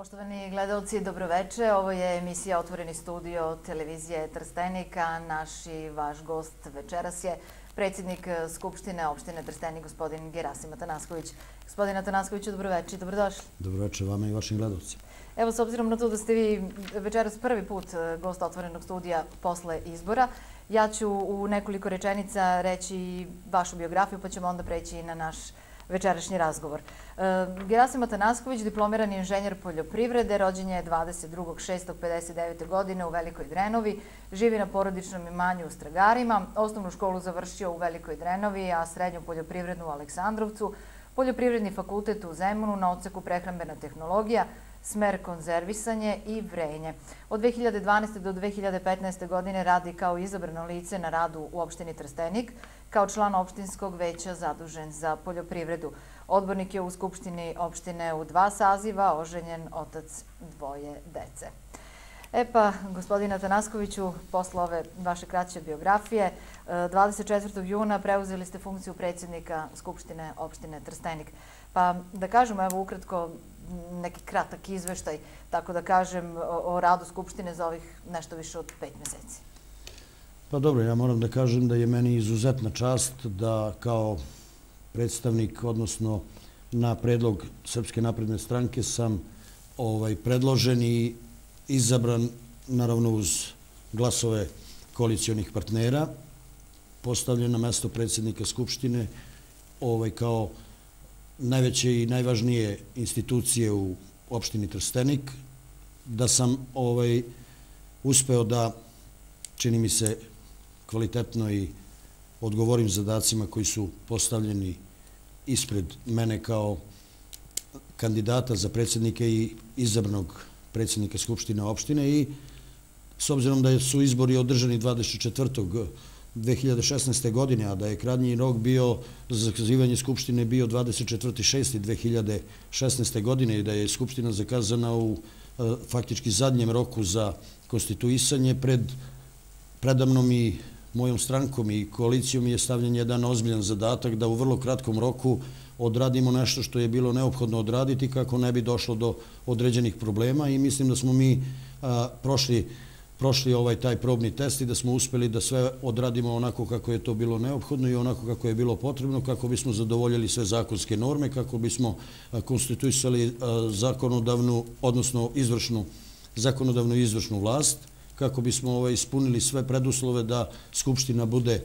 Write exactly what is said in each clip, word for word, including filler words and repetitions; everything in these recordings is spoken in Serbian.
Poštovani gledalci, dobroveče. Ovo je emisija Otvoreni studio televizije Trstenika. Naš i vaš gost večeras je predsjednik Skupštine opštine Trstenik, gospodin Gerasim Atanasković. Gospodin Atanaskoviću, dobroveče i dobrodošli. Dobroveče vama i vašim gledalcima. Evo, s obzirom na to da ste vi večeras prvi put gost Otvorenog studija posle izbora, ja ću u nekoliko rečenica reći vašu biografiju, pa ćemo onda preći na naš večerašnji razgovor. Gerasim Atanasković, diplomirani inženjer poljoprivrede, rođen je dvadeset drugog šestog pedeset devete. godine u Velikoj Drenovi, živi na porodičnom imanju u Stragarima, osnovnu školu završio u Velikoj Drenovi, a srednju poljoprivrednu u Aleksandrovcu, poljoprivredni fakultet u Zemunu na odseku prehrambena tehnologija, smer konzervisanje i vrenje. Od dve hiljade dvanaeste. do dve hiljade petnaeste. godine radi kao izabrano lice na radu u opštini Trstenik, kao član opštinskog veća zadužen za poljoprivredu. Odbornik je u Skupštini opštine u dva saziva, oženjen, otac dvoje dece. E pa, gospodine Atanaskoviću, posle ove vaše kraće biografije, dvadeset četvrtog juna preuzeli ste funkciju predsjednika Skupštine opštine Trstenik. Pa da kažemo, evo ukratko, neki kratak izveštaj, tako da kažem, o radu Skupštine za ovih nešto više od pet meseci. Pa dobro, ja moram da kažem da je meni izuzetna čast da kao predstavnik, odnosno na predlog Srpske napredne stranke sam predložen i izabran, naravno uz glasove koalicijonih partnera, postavljen na mesto predsjednika Skupštine kao najveće i najvažnije institucije u opštini Trstenik, da sam uspeo da, čini mi se, kvalitetno i odgovorim zadacima koji su postavljeni ispred mene kao kandidata za predsjednike i izabranog predsjednika Skupštine opštine, i s obzirom da su izbori održani dvadeset četvrtog dve hiljade šesnaeste. godine, a da je krajnji rok bio za zakazivanje Skupštine bio dvadeset četvrtog šestog dve hiljade šesnaeste. godine i da je Skupština zakazana u faktički zadnjem roku za konstituisanje, pred predamnom i mojom strankom i koalicijom je stavljen jedan ozbiljan zadatak da u vrlo kratkom roku odradimo nešto što je bilo neophodno odraditi kako ne bi došlo do određenih problema, i mislim da smo mi prošli prošli ovaj taj probni test i da smo uspeli da sve odradimo onako kako je to bilo neophodno i onako kako je bilo potrebno, kako bismo zadovoljili sve zakonske norme, kako bismo konstituisali zakonodavnu, odnosno izvršnu, zakonodavnu i izvršnu vlast, kako bismo ispunili sve preduslove da Skupština bude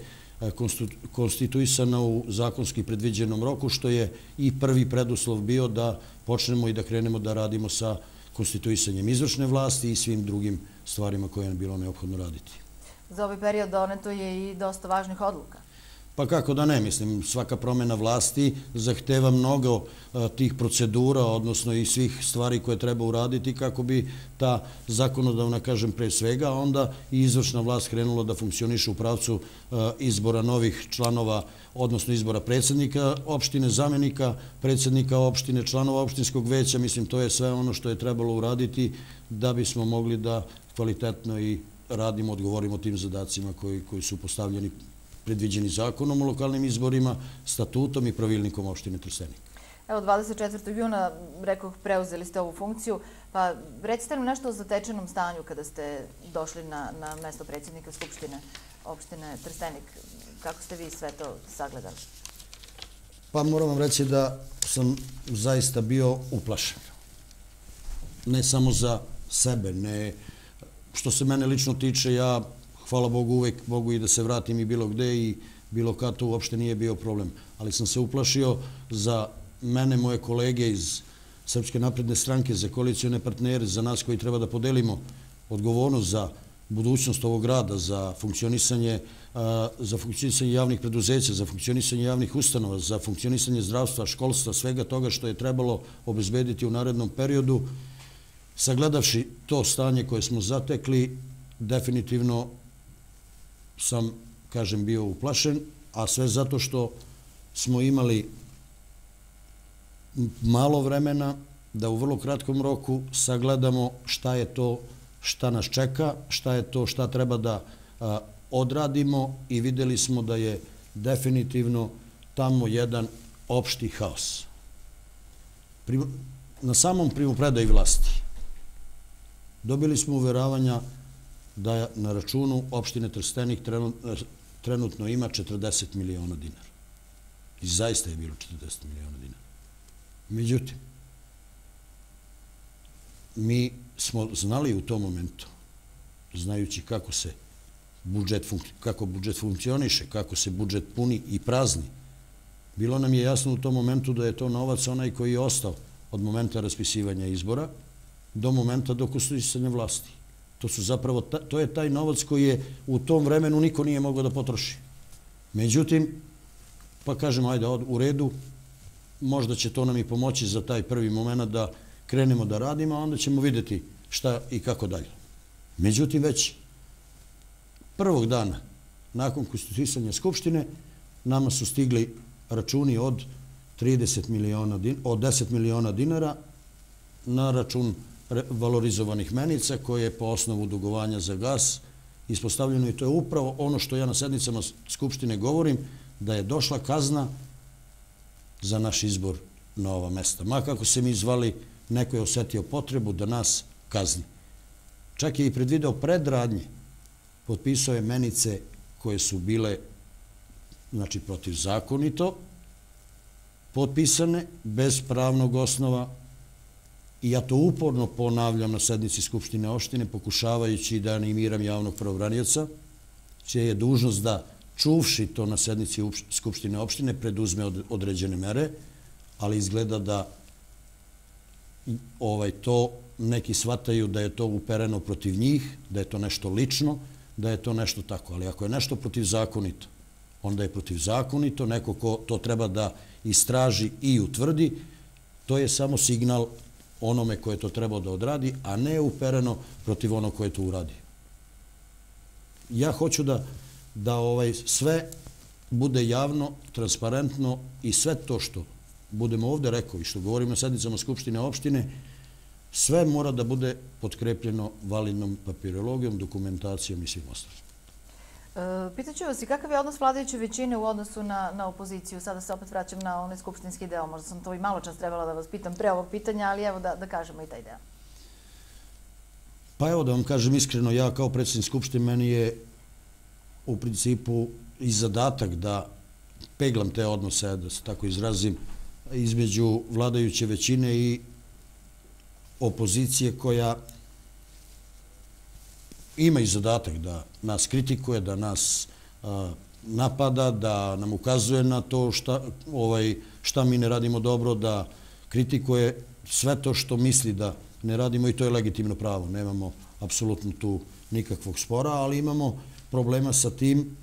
konstituisana u zakonski predviđenom roku, što je i prvi preduslov bio da počnemo i da krenemo da radimo sa konstituisanjem izvršne vlasti i svim drugim stvarima koje je bilo neophodno raditi. Za ovaj period doneto je i dosta važnih odluka. Pa kako da ne, mislim, svaka promjena vlasti zahteva mnogo tih procedura, odnosno i svih stvari koje treba uraditi kako bi ta zakonodavna, kažem pre svega, a onda i izvršna vlast krenula da funkcioniše u pravcu izbora novih članova, odnosno izbora predsjednika opštine, zamjenika predsjednika opštine, članova opštinskog veća. Mislim, to je sve ono što je trebalo uraditi da bismo mogli da kvalitetno i radimo, odgovorimo tim zadacima koji su postavljeni, predviđeni zakonom o lokalnim izborima, statutom i pravilnikom opštine Trstenik. Evo, dvadeset četvrtog juna, rekoh, preuzeli ste ovu funkciju, pa recite nam nešto o zatečenom stanju kada ste došli na mesto predsjednika Skupštine opštine Trstenik. Kako ste vi sve to sagledali? Pa moram vam reći da sam zaista bio uplašen. Ne samo za sebe, ne što se mene lično tiče, ja hvala Bogu, uvek mogu i da se vratim i bilo gde i bilo kad, to uopšte nije bio problem. Ali sam se uplašio za mene, moje kolege iz Srpske napredne stranke, za koalicijone partnere, za nas koji treba da podelimo odgovornost za budućnost ovog grada, za funkcionisanje za funkcionisanje javnih preduzeća, za funkcionisanje javnih ustanova, za funkcionisanje zdravstva, školstva, svega toga što je trebalo obezbediti u narednom periodu. Sagledavši to stanje koje smo zatekli, definitivno sam, kažem, bio uplašen, a sve zato što smo imali malo vremena da u vrlo kratkom roku sagledamo šta je to šta nas čeka, šta je to šta treba da odradimo, i videli smo da je definitivno tamo jedan opšti haos. Na samom primopredaji vlasti Dobili smo uveravanja da na računu opštine Trstenik trenutno ima četrdeset miliona dinara. I zaista je bilo četrdeset miliona dinara. Međutim, mi smo znali u tom momentu, znajući kako se budžet, kako budžet funkcioniše, kako se budžet puni i prazni, bilo nam je jasno u tom momentu da je to novac onaj koji je ostao od momenta raspisivanja izbora do momenta do konstituisanja vlasti. To su zapravo, to je taj novac koji je u tom vremenu niko nije mogao da potroši. Međutim, pa kažemo, ajde, u redu, možda će to nam i pomoći za taj prvi moment da krenemo da radimo, a onda ćemo vidjeti šta i kako dalje. Međutim, već prvog dana nakon konstituisanja Skupštine nama su stigli računi od trideset miliona, od deset miliona dinara na račun valorizovanih menica koje je po osnovu dugovanja za gas ispostavljeno, i to je upravo ono što ja na sednicama Skupštine govorim, da je došla kazna za naš izbor na ova mesta. Ma kako se mi zvali, neko je osetio potrebu da nas kazni. Čak je i predvideo predradnje, potpisao je menice koje su bile, znači, protivzakonito potpisane, bez pravnog osnova, i ja to uporno ponavljam na sednici Skupštine opštine, pokušavajući da animiram javnog pravobranioca, čija je dužnost da, čuvši to na sednici Skupštine opštine, preduzme određene mere, ali izgleda da to neki shvataju da je to upereno protiv njih, da je to nešto lično, da je to nešto tako. Ali ako je nešto protivzakonito, onda je protivzakonito, neko ko to treba da istraži i utvrdi, to je samo signal onome koje to trebao da odradi, a ne upereno protiv onog koje to uradi. Ja hoću da sve bude javno, transparentno, i sve to što budemo ovde rekao i što govorim na sednicama Skupštine opštine, sve mora da bude potkrepljeno validnom papirologijom, dokumentacijom i svim ostalim. Pitaću vas i kakav je odnos vladajuće većine u odnosu na opoziciju? Sada se opet vraćam na onaj skupštinski deo. Možda sam to i malo čas trebala da vas pitam pre ovog pitanja, ali evo da kažemo i taj deo. Pa evo da vam kažem iskreno, ja kao predsjednik Skupštine, meni je u principu i zadatak da peglam te odnose, da se tako izrazim, između vladajuće većine i opozicije, koja ima i zadatak da nas kritikuje, da nas napada, da nam ukazuje na to šta mi ne radimo dobro, da kritikuje sve to što misli da ne radimo, i to je legitimno pravo. Nemamo apsolutno tu nikakvog spora, ali imamo problema sa tim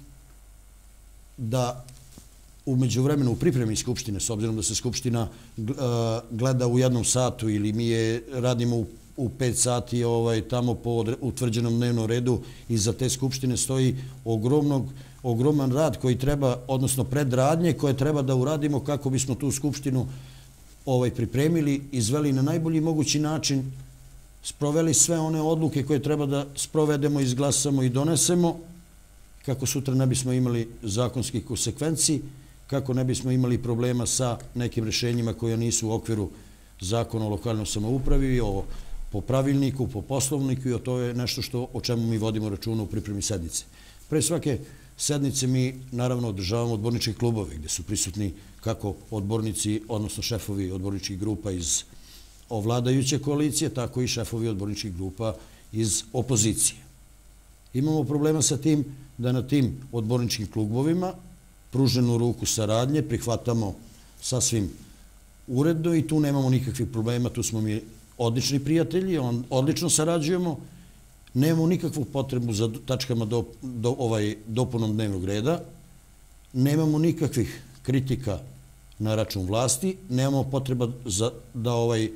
da umeđu vremenu u pripremi Skupštine, s obzirom da se Skupština gleda u jednom satu ili mi je radimo u pet sati tamo po utvrđenom dnevnom redu, i za te Skupštine stoji ogroman rad koji treba, odnosno predradnje koje treba da uradimo kako bismo tu Skupštinu pripremili, izveli na najbolji mogući način, sproveli sve one odluke koje treba da sprovedemo, izglasamo i donesemo, kako sutra ne bismo imali zakonskih konsekvenci, kako ne bismo imali problema sa nekim rešenjima koje nisu u okviru Zakona o lokalnoj samoupravi, po pravilniku, po poslovniku, i to je nešto o čemu mi vodimo računa u pripremi sednice. Pre svake sednice mi naravno održavamo odborničke klubove gde su prisutni kako odbornici, odnosno šefovi odborničkih grupa iz vladajuće koalicije, tako i šefovi odborničkih grupa iz opozicije. Imamo problema sa tim da na tim odborničkim klubovima pruženu ruku saradnje prihvatamo sasvim uredno i tu nemamo nikakvih problema, tu smo mi odlični prijatelji, odlično sarađujemo, nemamo nikakvu potrebu za tačkama dopunom dnevnog reda, nemamo nikakvih kritika na račun vlasti, nemamo potreba da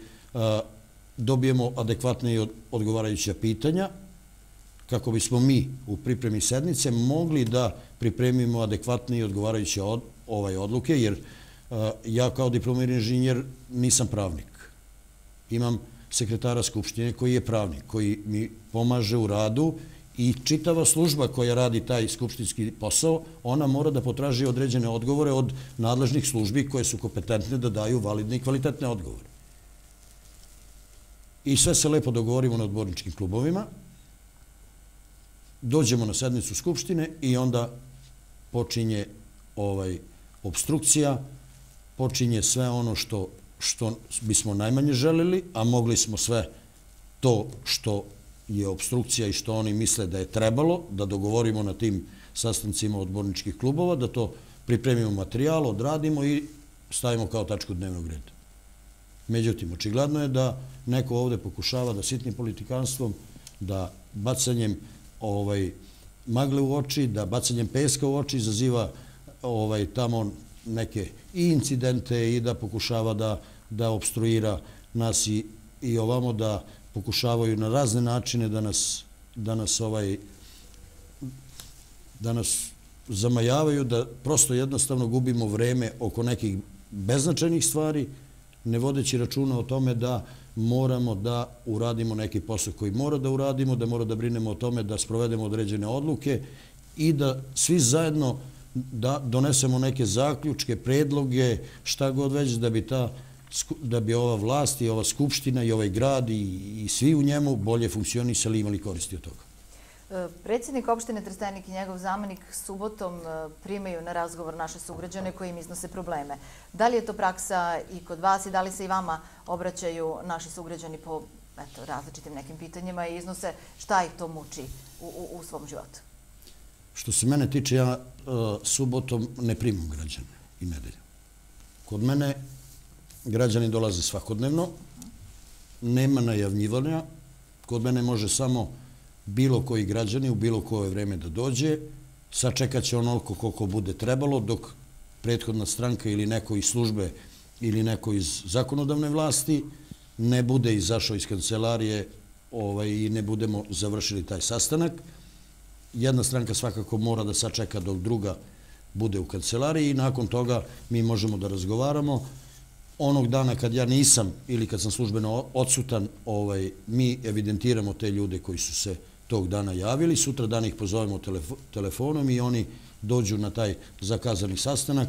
dobijemo adekvatne i odgovarajuća pitanja, kako bismo mi u pripremi sednice mogli da pripremimo adekvatne i odgovarajuće odluke, jer ja kao diplomirani inženjer nisam pravnik. Imam sekretara Skupštine koji je pravnik, koji mi pomaže u radu, i čitava služba koja radi taj skupštinski posao, ona mora da potraži određene odgovore od nadležnih službi koje su kompetentne da daju validne i kvalitetne odgovore. i sve se lepo dogovorimo na odborničkim klubovima, dođemo na sednicu Skupštine i onda počinje ovaj obstrukcija, počinje sve ono što, što bismo najmanje želeli, a mogli smo sve to što je obstrukcija i što oni misle da je trebalo, da dogovorimo na tim sastancima odborničkih klubova, da to pripremimo materijal, odradimo i stavimo kao tačku dnevnog reda. Međutim, očigledno je da neko ovde pokušava da sitnim politikanstvom, da bacanjem ovaj, magle u oči, da bacanjem peska u oči izaziva ovaj, tamo neke i incidente i da pokušava da, da obstruira nas i, i ovamo, da pokušavaju na razne načine da nas, da nas, ovaj, da nas zamajavaju, da prosto jednostavno gubimo vreme oko nekih beznačajnih stvari, ne vodeći računa o tome da moramo da uradimo neki posao koji mora da uradimo, da mora da brinemo o tome da sprovedemo određene odluke i da svi zajedno da donesemo neke zaključke, predloge, šta god već, da bi ta da bi ova vlast i ova skupština i ovaj grad i, i svi u njemu bolje funkcionisali i imali koristi od toga. Predsjednik opštine Trstenik i njegov zamenik subotom primaju na razgovor naše sugrađane koji im iznose probleme. Da li je to praksa i kod vas i da li se i vama obraćaju naši sugrađani po eto, različitim nekim pitanjima i iznose šta ih to muči u, u, u svom životu? Što se mene tiče, ja uh, subotom ne primam građane i nedelju. Kod mene građani dolaze svakodnevno, nema najavljivanja, kod mene može samo bilo koji građani u bilo koje vreme da dođe, sačekat će onoliko koliko bude trebalo, dok prethodna stranka ili neko iz službe ili neko iz zakonodavne vlasti ne bude izašao iz kancelarije ovaj, i ne budemo završili taj sastanak. Jedna stranka svakako mora da sačeka dok druga bude u kancelariji i nakon toga mi možemo da razgovaramo. Onog dana kad ja nisam ili kad sam službeno odsutan, ovaj, mi evidentiramo te ljude koji su se tog dana javili, sutra dan ih pozovemo telefo telefonom i oni dođu na taj zakazani sastanak.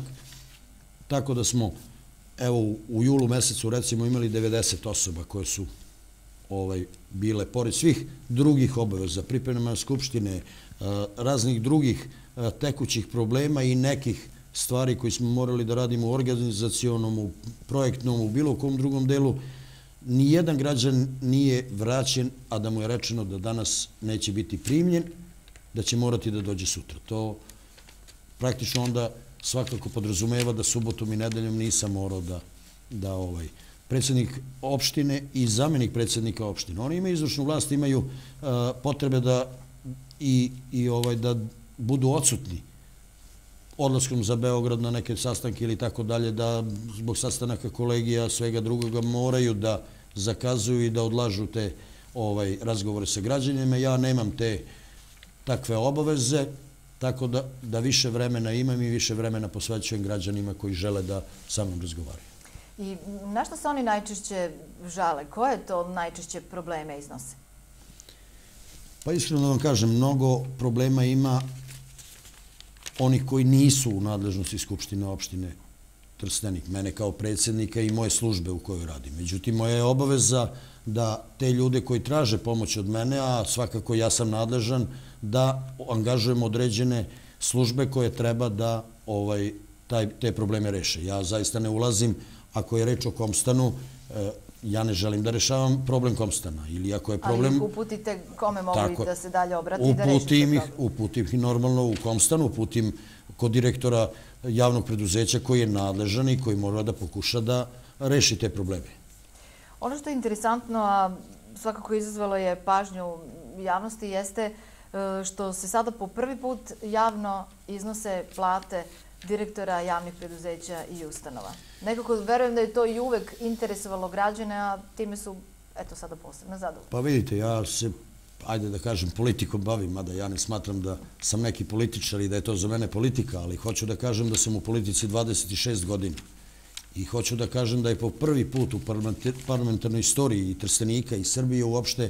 Tako da smo, evo, u, u julu mesecu recimo imali devedeset osoba koje su ovaj, bile, pored svih drugih obaveza, priprema skupštine, raznih drugih tekućih problema i nekih stvari koje smo morali da radimo u organizacionom, u projektnom, u bilo kom drugom delu, nijedan građan nije vraćen, a da mu je rečeno da danas neće biti primljen, da će morati da dođe sutra. To praktično onda svakako podrazumeva da subotom i nedeljom nisam morao da, da ovaj, predsjednik opštine i zamenik predsjednika opštine. Oni imaju izvršnu vlast, imaju uh, potrebe da i, i ovaj, da budu odsutni odlaskom za Beograd na neke sastanke ili tako dalje, da zbog sastanaka kolegija svega drugoga moraju da zakazuju i da odlažu te ovaj, razgovore sa građanima. Ja nemam te takve obaveze, tako da, da više vremena imam i više vremena posvećujem građanima koji žele da sa mnom razgovaraju. I na što se oni najčešće žale? Koje to najčešće probleme iznose? Pa iskreno da vam kažem, mnogo problema ima onih koji nisu u nadležnosti Skupštine opštine Trstenik, mene kao predsjednika i moje službe u kojoj radim. Međutim, moja je obaveza da te ljude koji traže pomoć od mene, a svakako ja sam nadležan, da angažujem određene službe koje treba da ovaj, taj, te probleme reše. Ja zaista ne ulazim, ako je reč o Komstanu, ja ne želim da rešavam problem Komstana. Ili ako je problem... Ali ih uputite kome mogu tako, da se dalje obrati i da rešite uputim ih, problem? uputim ih normalno u Komstan, uputim kod direktora javnog preduzeća koji je nadležan i koji mora da pokuša da reši te probleme. Ono što je interesantno, a svakako izazvalo je pažnju javnosti, jeste što se sada po prvi put javno iznose plate direktora javnih preduzeća i ustanova. Nekako verujem da je to i uvek interesovalo građane, a time su, eto, sada posebno zadovoljni. Pa vidite, ja se, ajde da kažem, politikom bavim, mada ja ne smatram da sam neki političar i da je to za mene politika, ali hoću da kažem da sam u politici dvadeset šest godina. I hoću da kažem da je po prvi put u parlamentarnoj istoriji i Trstenika i Srbije uopšte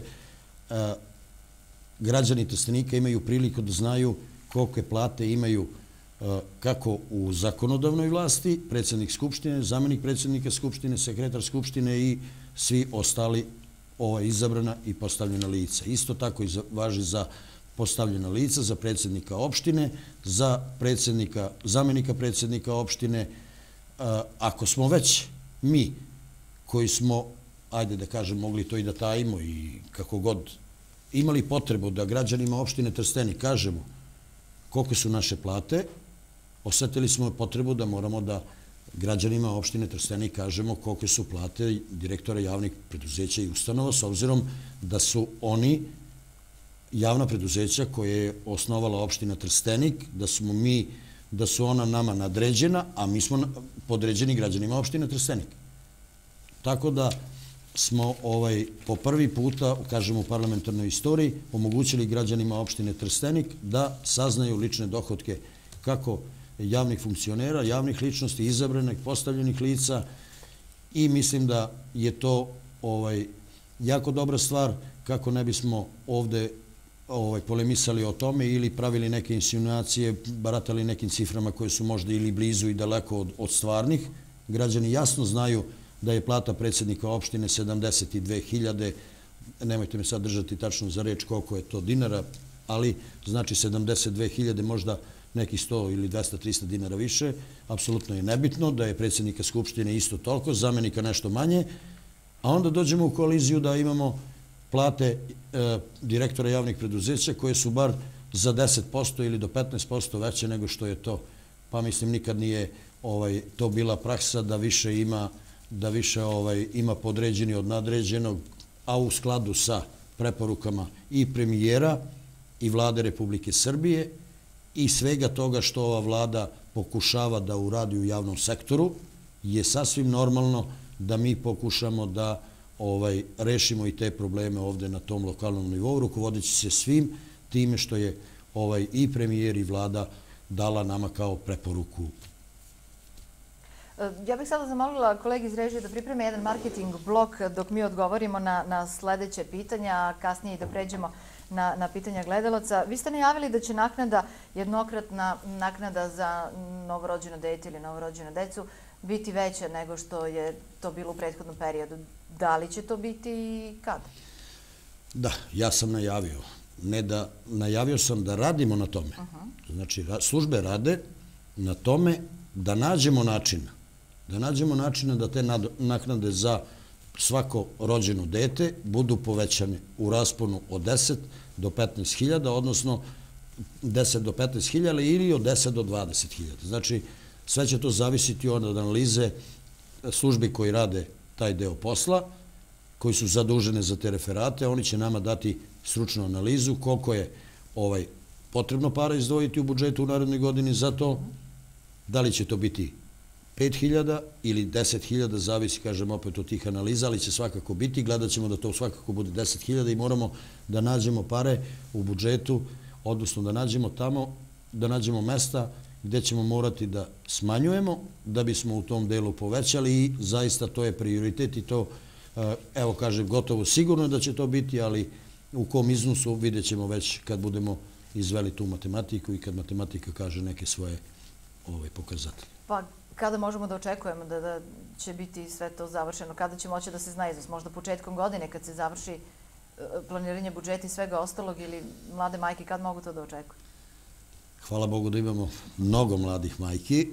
građani Trstenika imaju priliku da znaju kolike plate imaju kako u zakonodavnoj vlasti, predsjednik Skupštine, zamenik predsjednika Skupštine, sekretar Skupštine i svi ostali izabrana i postavljena lica. Isto tako važi za postavljena lica, za predsjednika opštine, za predsjednika, zamenika predsjednika opštine. Ako smo već mi koji smo, ajde da kažem, mogli to i da tajimo i kako god, imali potrebu da građanima opštine Trstenik kažemo koliko su naše plate, osetili smo potrebu da moramo da građanima opštine Trstenik kažemo koliko su plate direktora javnih preduzeća i ustanova, s obzirom da su oni javna preduzeća koje je osnovala opština Trstenik, da smo mi, da su ona nama nadređena, a mi smo podređeni građanima opštine Trstenik. Tako da smo po prvi puta, kažemo u parlamentarnoj istoriji, omogućili građanima opštine Trstenik da saznaju lične dohodke kako javnih funkcionera, javnih ličnosti, izabranih, postavljenih lica i mislim da je to jako dobra stvar kako ne bismo ovde polemisali o tome ili pravili neke insinuacije, baratali nekim ciframa koje su možda ili blizu i daleko od stvarnih. Građani jasno znaju da je plata predsjednika opštine sedamdeset dve hiljade, nemojte me sad držati tačno za reč koliko je to dinara, ali znači sedamdeset dve hiljade, možda nekih sto ili dvesta trista dinara više, apsolutno je nebitno, da je predsjednika Skupštine isto toliko, zamenika nešto manje, a onda dođemo u koaliziju da imamo plate direktora javnih preduzeća koje su bar za deset posto ili do petnaest posto veće nego što je to. Pa mislim, nikad nije to bila praksa da više ima da više ima podređeni od nadređenog, a u skladu sa preporukama i premijera i vlade Republike Srbije i svega toga što ova vlada pokušava da uradi u javnom sektoru, je sasvim normalno da mi pokušamo da rešimo i te probleme ovde na tom lokalnom nivou, rukovodeći se svim time što je i premijer i vlada dala nama kao preporuku. Ja bih sada zamolila kolegi iz režije da pripreme jedan marketing blok dok mi odgovorimo na sledeće pitanja, a kasnije i da pređemo na pitanja gledalaca. Vi ste najavili da će naknada, jednokratna naknada za novorođeno dete ili novorođenu decu biti veća nego što je to bilo u prethodnom periodu. Da li će to biti i kada? Da, ja sam najavio. Ne da, najavio sam da radimo na tome. Znači, službe rade na tome da nađemo načina. Da nađemo načina da te naknade za svako rođeno dete budu povećane u rasponu od deset do petnaest hiljada, odnosno deset do petnaest hiljada ili od deset do dvadeset hiljada. Znači, sve će to zavisiti od analize službi koji rade taj deo posla, koji su zadužene za te referate. Oni će nama dati stručnu analizu koliko je potrebno para izdvojiti u budžetu u narednoj godini za to. Da li će to biti pet hiljada ili deset hiljada, zavisi, kažem, opet od tih analiza, ali će svakako biti. Gledat ćemo da to svakako bude deset hiljada i moramo da nađemo pare u budžetu, odnosno da nađemo tamo, da nađemo mesta gde ćemo morati da smanjujemo, da bismo u tom delu povećali i zaista to je prioritet i to, evo kažem, gotovo sigurno da će to biti, ali u kom iznosu vidjet ćemo već kad budemo izveli tu matematiku i kad matematika kaže neke svoje pokazatelje. Pa kada možemo da očekujemo da će biti sve to završeno? Kada će moći da se zna iznos? Možda početkom godine kad se završi planiranje budžeta i svega ostalog ili mlade majke, kad mogu to da očekuju? Hvala Bogu da imamo mnogo mladih majki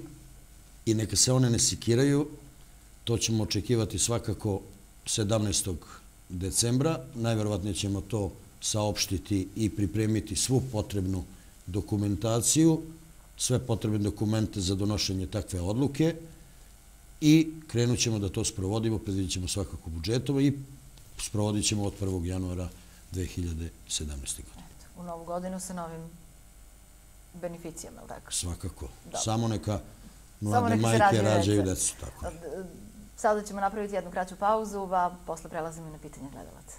i neka se one ne sikiraju. To ćemo očekivati svakako sedamnaestog decembra. Najverovatnije ćemo to saopštiti i pripremiti svu potrebnu dokumentaciju, sve potrebne dokumente za donošenje takve odluke i krenut ćemo da to sprovodimo, predvidjet ćemo svakako budžetom i sprovodit ćemo od prvog januara dve hiljade sedamnaeste. godine. U novu godinu sa novim beneficijama, ili tako? Svakako. Samo neka mlade majke rađaju decu. Sada ćemo napraviti jednu kraću pauzu, a posle prelazimo na pitanje gledalaca.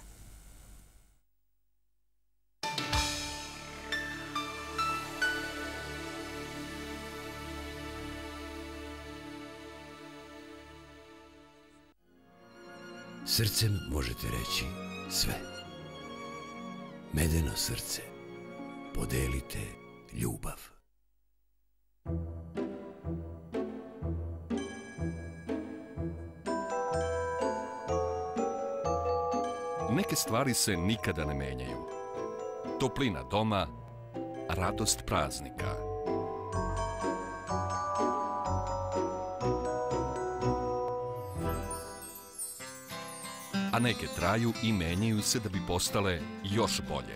Srcem možete reći sve. Medeno srce. Podelite ljubav. Neke stvari se nikada ne menjaju. Toplina doma, radost praznika. A neke traju i menjaju se da bi postale još bolje.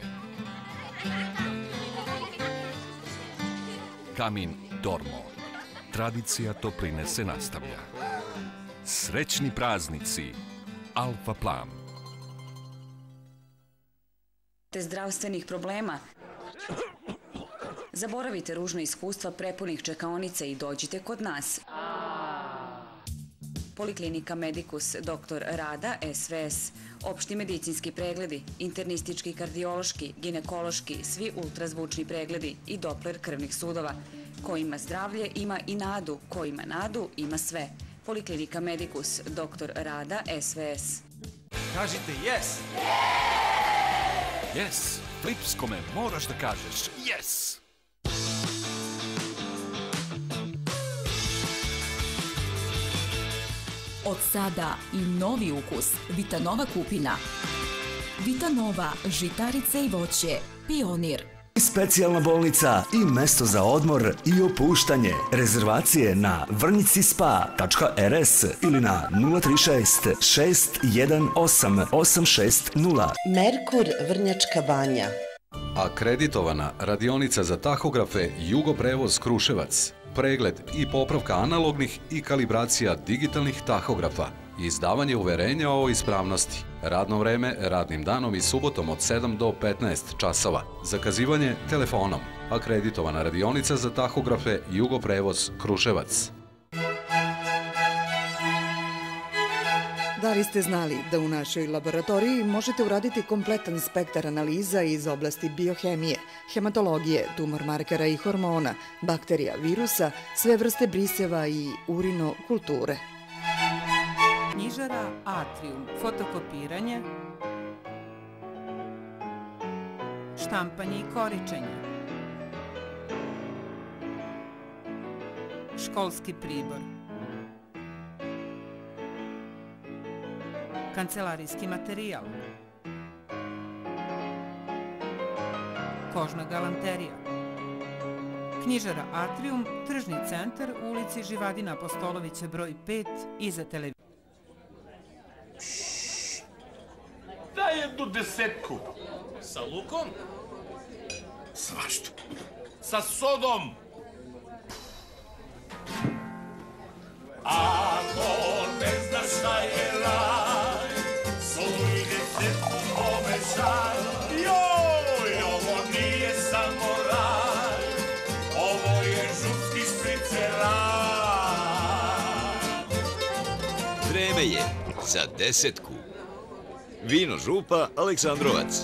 Kamin Dormo. Tradicija topline se nastavlja. Srećni praznici. Alfa Plan. Te zdravstvenih problema. Zaboravite ružna iskustva prepunih čekaonica i dođite kod nas. Poliklinika Medicus, doktor Rada, S V S. Opšti medicinski pregledi, internistički, kardiološki, ginekološki, svi ultrazvučni pregledi i Doppler krvnih sudova. Ko ima zdravlje, ima i nadu. Ko ima nadu, ima sve. Poliklinika Medicus, doktor Rada, S V S. Kažite yes! Yes! Flipskome moraš da kažeš yes! Od sada i novi ukus Vitanova kupina. Vitanova, žitarice i voće, Pionir. Specijalna bolnica i mesto za odmor i opuštanje. Rezervacije na vrnjicispa tačka er es ili na nula tri šest šest jedan osam osam šest nula. Merkur Vrnjačka banja. Akreditovana radionica za tahografe Jugoprevoz Kruševac. Pregled i popravka analognih i kalibracija digitalnih tahografa. Izdavanje uverenja o ispravnosti. Radno vreme radnim danom i subotom od sedam do petnaest časova. Zakazivanje telefonom. Akreditovana radionica za tahografe Jugoprevoz Kruševac. Da li ste znali da u našoj laboratoriji možete uraditi kompletan spektar analiza iz oblasti biohemije, hematologije, tumor markera i hormona, bakterija, virusa, sve vrste briseva i urinokulture? Knjižara Atrium, fotokopiranje, štampanje i koričenje, školski pribor, kancelarijski materijal, kožna galanterija. Knjižara Atrium, tržni centar u ulici Živadina Apostolovića broj pet, iza televizije. Daj jednu desetku. Sa lukom? Svašta. Sa sodom. Ako ne znaš šta je raj, sodu i desetku pomešaj. Joj, ovo nije samo raj, ovo je žutski špriceraj. Vreme je za desetku. Vino Župa Aleksandrovac.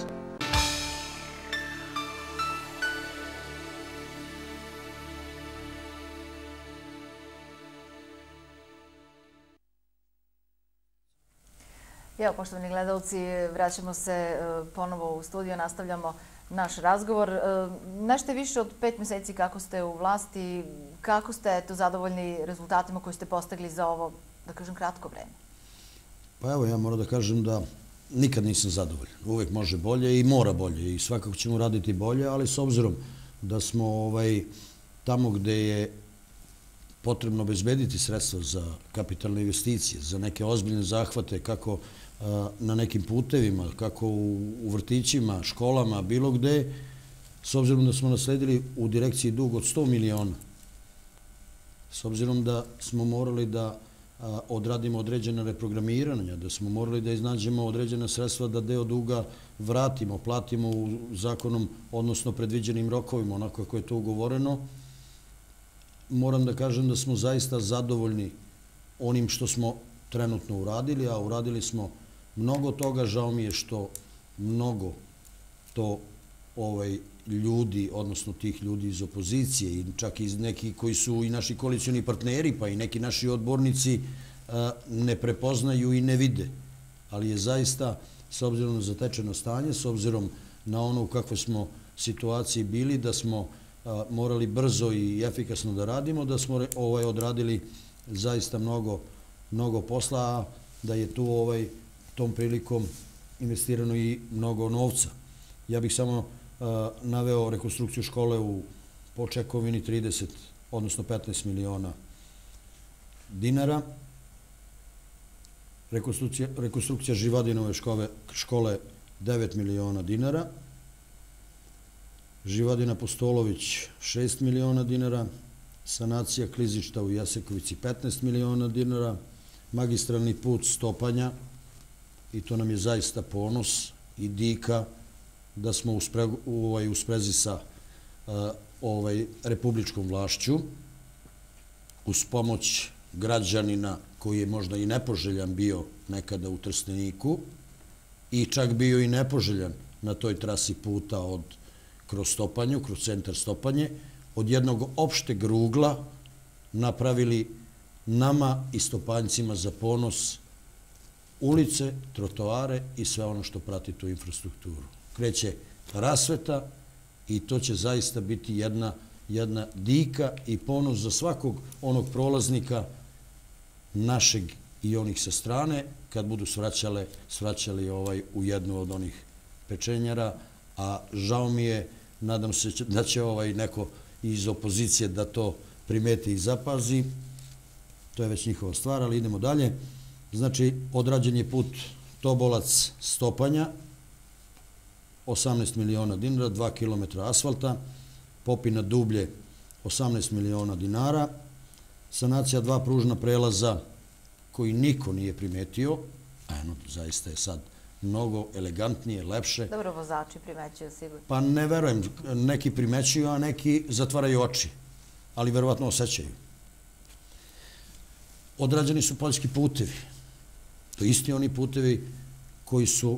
Evo, poštovani gledalci, vraćamo se ponovo u studio, nastavljamo naš razgovor. Nešto više od pet meseci kako ste u vlasti, kako ste eto, zadovoljni rezultatima koji ste postigli za ovo, da kažem, kratko vreme? Pa evo, ja moram da kažem da nikad nisam zadovoljan. Uvek može bolje i mora bolje i svakako ćemo raditi bolje, ali s obzirom da smo ovaj, tamo gde je potrebno obezbediti sredstva za kapitalne investicije, za neke ozbiljne zahvate, kako na nekim putevima, kako u vrtićima, školama, bilo gde, s obzirom da smo nasledili u direkciji dug od sto miliona, s obzirom da smo morali da odradimo određene reprogramiranja, da smo morali da iznađemo određene sredstva da deo duga vratimo, platimo u zakonom, odnosno predviđenim rokovima, onako kako je to ugovoreno. Moram da kažem da smo zaista zadovoljni onim što smo trenutno uradili, a uradili smo mnogo toga. Žao mi je što mnogo to ovaj, ljudi, odnosno tih ljudi iz opozicije i čak i neki koji su i naši koalicioni partneri, pa i neki naši odbornici ne prepoznaju i ne vide. Ali je zaista, s obzirom na zatečeno stanje, s obzirom na ono u kakvoj smo situaciji bili, da smo morali brzo i efikasno da radimo, da smo ovaj, odradili zaista mnogo, mnogo posla, a da je tu ovaj, tom prilikom investirano i mnogo novca. Ja bih samo naveo rekonstrukciju škole u Počekovini trideset, odnosno petnaest miliona dinara. Rekonstrukcija Živadinove škole devet miliona dinara. Živadina Postolović šest miliona dinara. Sanacija klizišta u Jasekovici petnaest miliona dinara. Magistralni put Stopanja, i to nam je zaista ponos i dika da smo u sprezi sa republičkom vlašću, uz pomoć građanina koji je možda i nepoželjan bio nekada u Trsteniku i čak bio i nepoželjan na toj trasi puta kroz Stopanju, kroz centar Stopanje, od jednog opšteg rugla napravili nama i Stopanjcima za ponos ulice, trotoare i sve ono što prati tu infrastrukturu. Kreće rasveta i to će zaista biti jedna dika i ponos za svakog onog prolaznika našeg i onih sa strane kad budu svraćali u jednu od onih pečenjara, a žao mi je, nadam se da će neko iz opozicije da to primeti i zapazi, to je već njihova stvar, ali idemo dalje. Znači, odrađen je put Tobolac-Stopanja, osamnaest miliona dinara, dva kilometra asfalta, Popina Dublje, osamnaest miliona dinara, sanacija dva pružna prelaza koji niko nije primetio, a eno, zaista je sad mnogo elegantnije, lepše. Dobro, vozači primećuju sigurno. Pa ne verujem, neki primećuju, a neki zatvaraju oči, ali verovatno osjećaju. Odrađeni su poljski putevi. To isti oni putevi koji su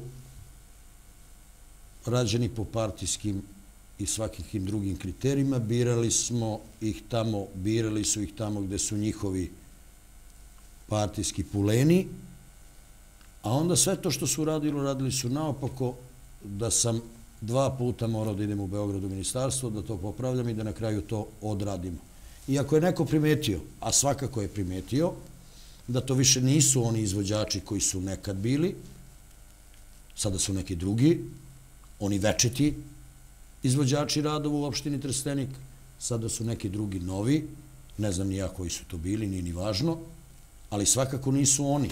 rađeni po partijskim i svakikim drugim kriterijima. Birali smo ih tamo, birali su ih tamo gde su njihovi partijski puleni, a onda sve to što su radili, radili su naopako, da sam dva puta morao da idem u Beograd u ministarstvo, da to popravljam i da na kraju to odradimo. I ako je neko primetio, a svakako je primetio, da to više nisu oni izvođači koji su nekad bili, sada su neki drugi, oni večiti izvođači radova u opštini Trstenik, sada su neki drugi novi, ne znam ni ja koji su to bili, nije ni važno, ali svakako nisu oni.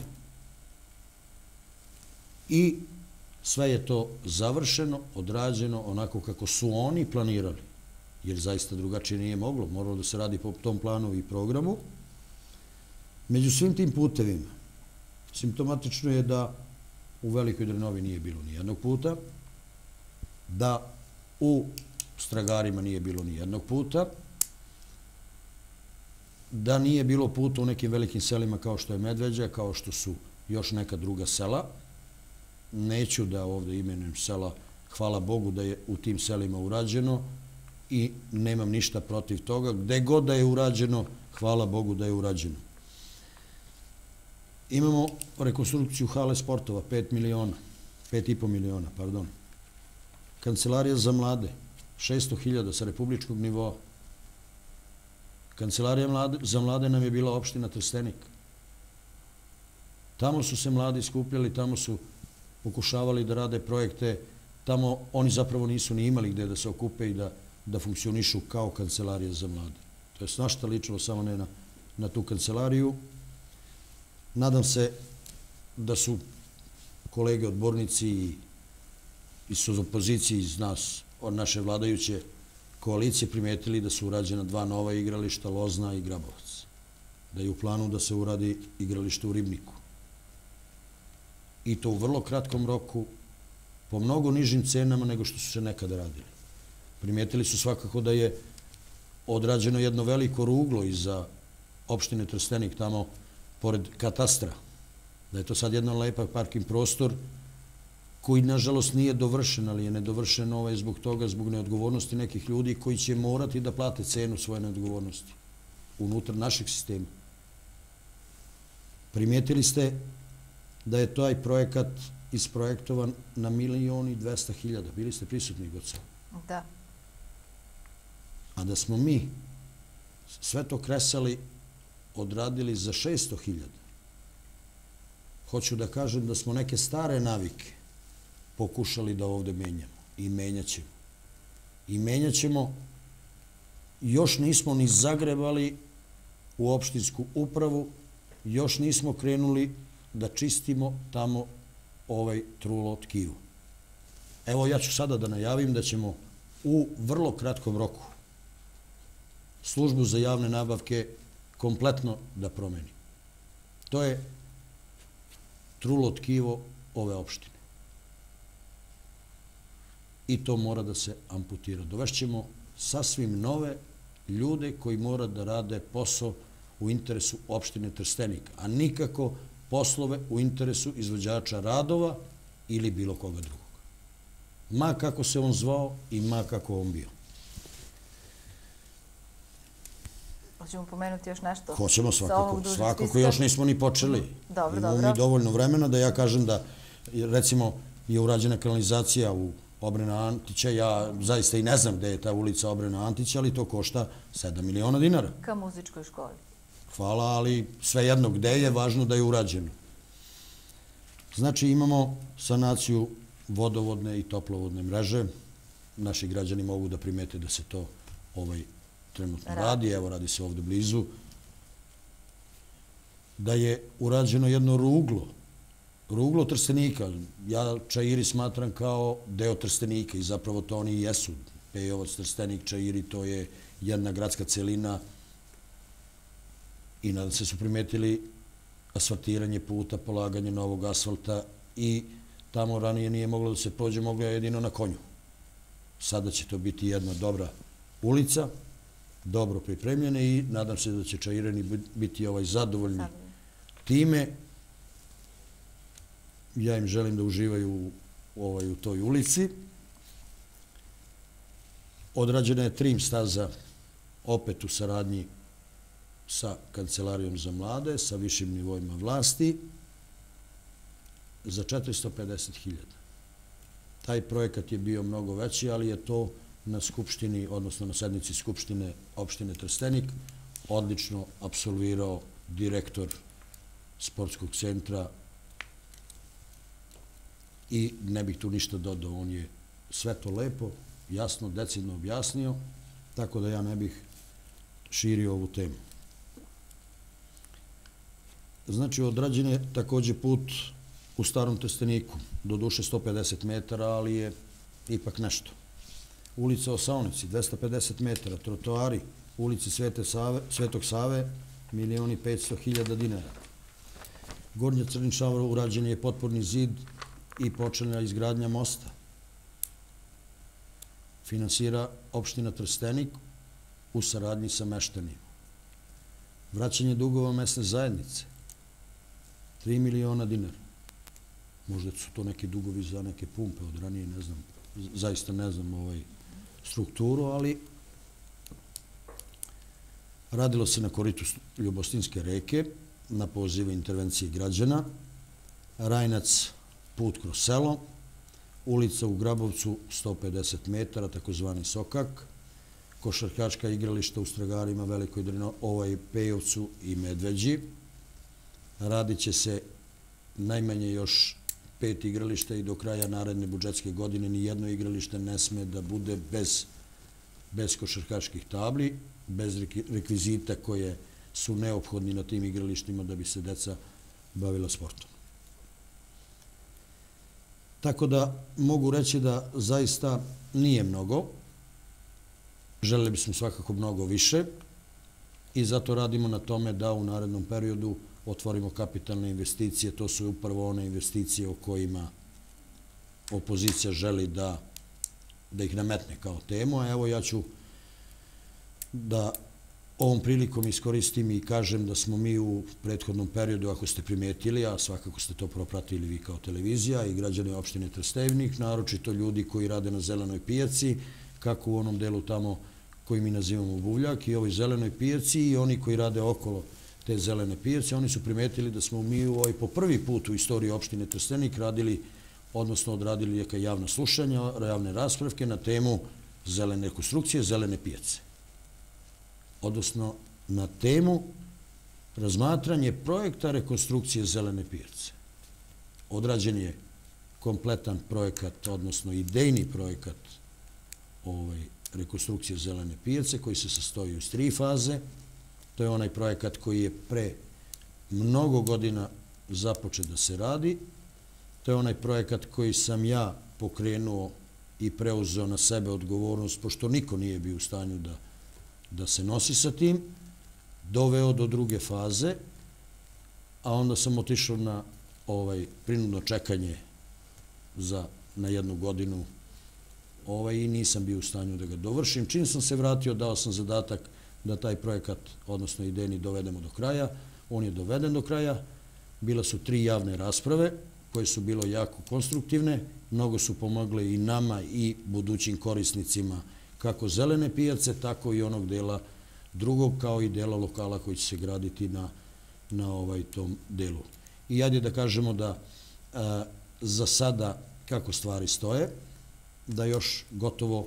I sve je to završeno, odrađeno onako kako su oni planirali, jer zaista drugačije nije moglo, moralo da se radi po tom planu i programu. Među svim tim putevima, simptomatično je da u Velikoj Drenovi nije bilo ni jednog puta, da u Stragarima nije bilo ni jednog puta, da nije bilo puta u nekim velikim selima kao što je Medveđa, kao što su još neka druga sela. Neću da ovde imenujem sela, hvala Bogu da je u tim selima urađeno i nemam ništa protiv toga. Gde god da je urađeno, hvala Bogu da je urađeno. Imamo rekonstrukciju hale sportova, pet miliona, pet i po miliona, pardon. Kancelarija za mlade, šesto hiljada sa republičkog nivoa. Kancelarija za mlade nam je bila opština Trstenik. Tamo su se mladi skupljali, tamo su pokušavali da rade projekte, tamo oni zapravo nisu ni imali gde da se okupe i da funkcionišu kao kancelarija za mlade. To je snašta ličilo, samo ne na tu kancelariju. Nadam se da su kolege odbornici i iz opozicije iz nas, od naše vladajuće koalicije, primetili da su urađena dva nova igrališta, Lozna i Grabovac. Da je u planu da se uradi igralište u Ribniku. I to u vrlo kratkom roku, po mnogo nižim cenama nego što su se nekada radili. Primetili su svakako da je odrađeno jedno veliko ruglo iza opštine Trstenik, tamo pored katastra. Da je to sad jedan lepak parking prostor koji, nažalost, nije dovršen, ali je nedovršen zbog toga, zbog neodgovornosti nekih ljudi koji će morati da plate cenu svoje neodgovornosti unutar našeg sistema. Primetili ste da je taj projekat isprojektovan na milion i dvesta hiljada. Bili ste prisutni, Goca? Da. A da smo mi sve to kresali, odradili za šesto hiljada. Hoću da kažem da smo neke stare navike pokušali da ovde menjamo. I menjat ćemo. I menjat ćemo. Još nismo ni zagrebali u opštinsku upravu, još nismo krenuli da čistimo tamo ovaj trulo tkivo. Evo, ja ću sada da najavim da ćemo u vrlo kratkom roku službu za javne nabavke kompletno da promeni. To je trulo tkivo ove opštine. I to mora da se amputira. Dovešćemo sasvim nove ljude koji mora da rade posao u interesu opštine Trstenik, a nikako poslove u interesu izvođača radova ili bilo koga drugog. Ma kako se on zvao i ma kako on bio. Hoćemo pomenuti još nešto? Hoćemo svakako. Svakako još nismo ni počeli. Dobro, dobro. Imamo mi dovoljno vremena da ja kažem da, recimo, je urađena kanalizacija u Obrena Antića. Ja zaista i ne znam gde je ta ulica Obrena Antića, ali to košta sedam miliona dinara. Ka muzičkoj školi. Hvala, ali svejedno gde je, važno da je urađeno. Znači, imamo sanaciju vodovodne i toplovodne mreže. Naši građani mogu da primete da se to ovaj trenutno radi. Evo, radi se ovde blizu. Da je urađeno jedno ruglo. Ruglo Trstenika. Ja Čairi smatram kao deo Trstenika i zapravo to oni i jesu. Pejovac, Trstenik, Čairi, to je jedna gradska celina i nadam se su primetili asfaltiranje puta, polaganje novog asfalta i tamo ranije nije moglo da se prođe, moglo je jedino na konju. Sada će to biti jedna dobra ulica, dobro pripremljene i nadam se da će Čairani biti ovaj zadovoljni time. Ja im želim da uživaju u toj ulici. Odrađena je trim staza opet u saradnji sa Kancelarijom za mlade, sa višim nivoima vlasti, za četiristo pedeset hiljada. Taj projekat je bio mnogo veći, ali je to na skupštini, odnosno na sednici skupštine opštine Trstenik, odlično apsolvirao direktor sportskog centra i ne bih tu ništa dodao. On je sve to lepo, jasno, decidno objasnio, tako da ja ne bih širio ovu temu. Znači, odrađen je takođe put u Starom Trsteniku, do duše sto pedeset metara, ali je ipak nešto. Ulica Osaonici, dvesta pedeset metara, trotoari, ulici Svetog Save, milion i petsto hiljada dinara. Gornja Crničava urađen je potporni zid i počela izgradnja mosta. Finansira opština Trstenik u saradnji sa meštanima. Vraćanje dugova mesne zajednice, tri miliona dinara. Možda su to neki dugovi za neke pumpe od ranije, ne znam, zaista ne znam ovaj strukturu, ali radilo se na koritu Ljubostinske reke, na pozive intervencije građana, Rajnac put kroz selo, ulica u Grabovcu sto pedeset metara, takozvani Sokak, košarkaška igrališta u Stragarima, Velikoj ovaj Pejovcu i Medveđi. Radit će se najmanje još pet igrališta i do kraja naredne budžetske godine ni jedno igralište ne sme da bude bez, bez košarkaških tabli, bez rekvizita koje su neophodni na tim igralištima da bi se deca bavila sportom. Tako da mogu reći da zaista nije mnogo. Želeli bismo svakako mnogo više i zato radimo na tome da u narednom periodu otvorimo kapitalne investicije. To su upravo one investicije o kojima opozicija želi da, da ih nametne kao temu. A evo ja ću da ovom prilikom iskoristim i kažem da smo mi u prethodnom periodu, ako ste primetili, a svakako ste to propratili vi kao televizija i građani opštine Trstenik, naročito ljudi koji rade na zelenoj pijaci, kako u onom delu tamo koji mi nazivamo Buvljak i ovoj zelenoj pijaci i oni koji rade okolo te zelene pijace, oni su primetili da smo mi u ovaj po prvi put u istoriji opštine Trstenik radili, odnosno odradili neka javna slušanja, javne raspravke na temu zelene rekonstrukcije, zelene pijace. Odnosno na temu razmatranje projekta rekonstrukcije zelene pijace. Odrađen je kompletan projekat, odnosno idejni projekat rekonstrukcije zelene pijace koji se sastoji iz tri faze. To je onaj projekat koji je pre mnogo godina započet da se radi. To je onaj projekat koji sam ja pokrenuo i preuzeo na sebe odgovornost, pošto niko nije bio u stanju da se nosi sa tim, doveo do druge faze, a onda sam otišao na prinudno čekanje na jednu godinu i nisam bio u stanju da ga dovršim. Čim sam se vratio, dao sam zadatak da taj projekat, odnosno idejni, dovedemo do kraja. On je doveden do kraja. Bila su tri javne rasprave koje su bilo jako konstruktivne. Mnogo su pomogle i nama i budućim korisnicima kako zelene pijace, tako i onog dela drugog, kao i dela lokala koji će se graditi na tom delu. I ajde da kažemo da za sada kako stvari stoje, da još gotovo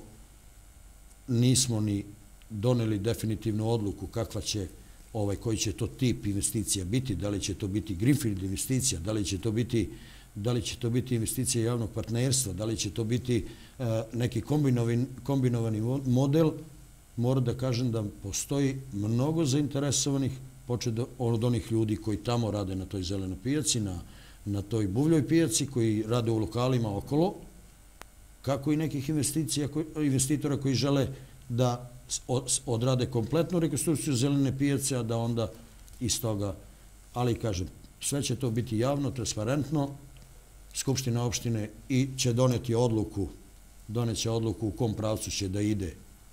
nismo ni doneli definitivnu odluku kakva će, koji će to tip investicija biti, da li će to biti greenfield investicija, da li će to biti da li će to biti investicija javnog partnerstva, da li će to biti neki kombinovani model. Moram da kažem da postoji mnogo zainteresovanih, počet od onih ljudi koji tamo rade na toj zelenoj pijaci, na toj buvljoj pijaci, koji rade u lokalima okolo, kako i nekih investitora koji žele da odrade kompletnu rekonstrukciju zelene pijace, a da onda iz toga, ali kažem, sve će to biti javno, transparentno, Skupština opštine i će doneti odluku, doneće odluku u kom pravcu će da ide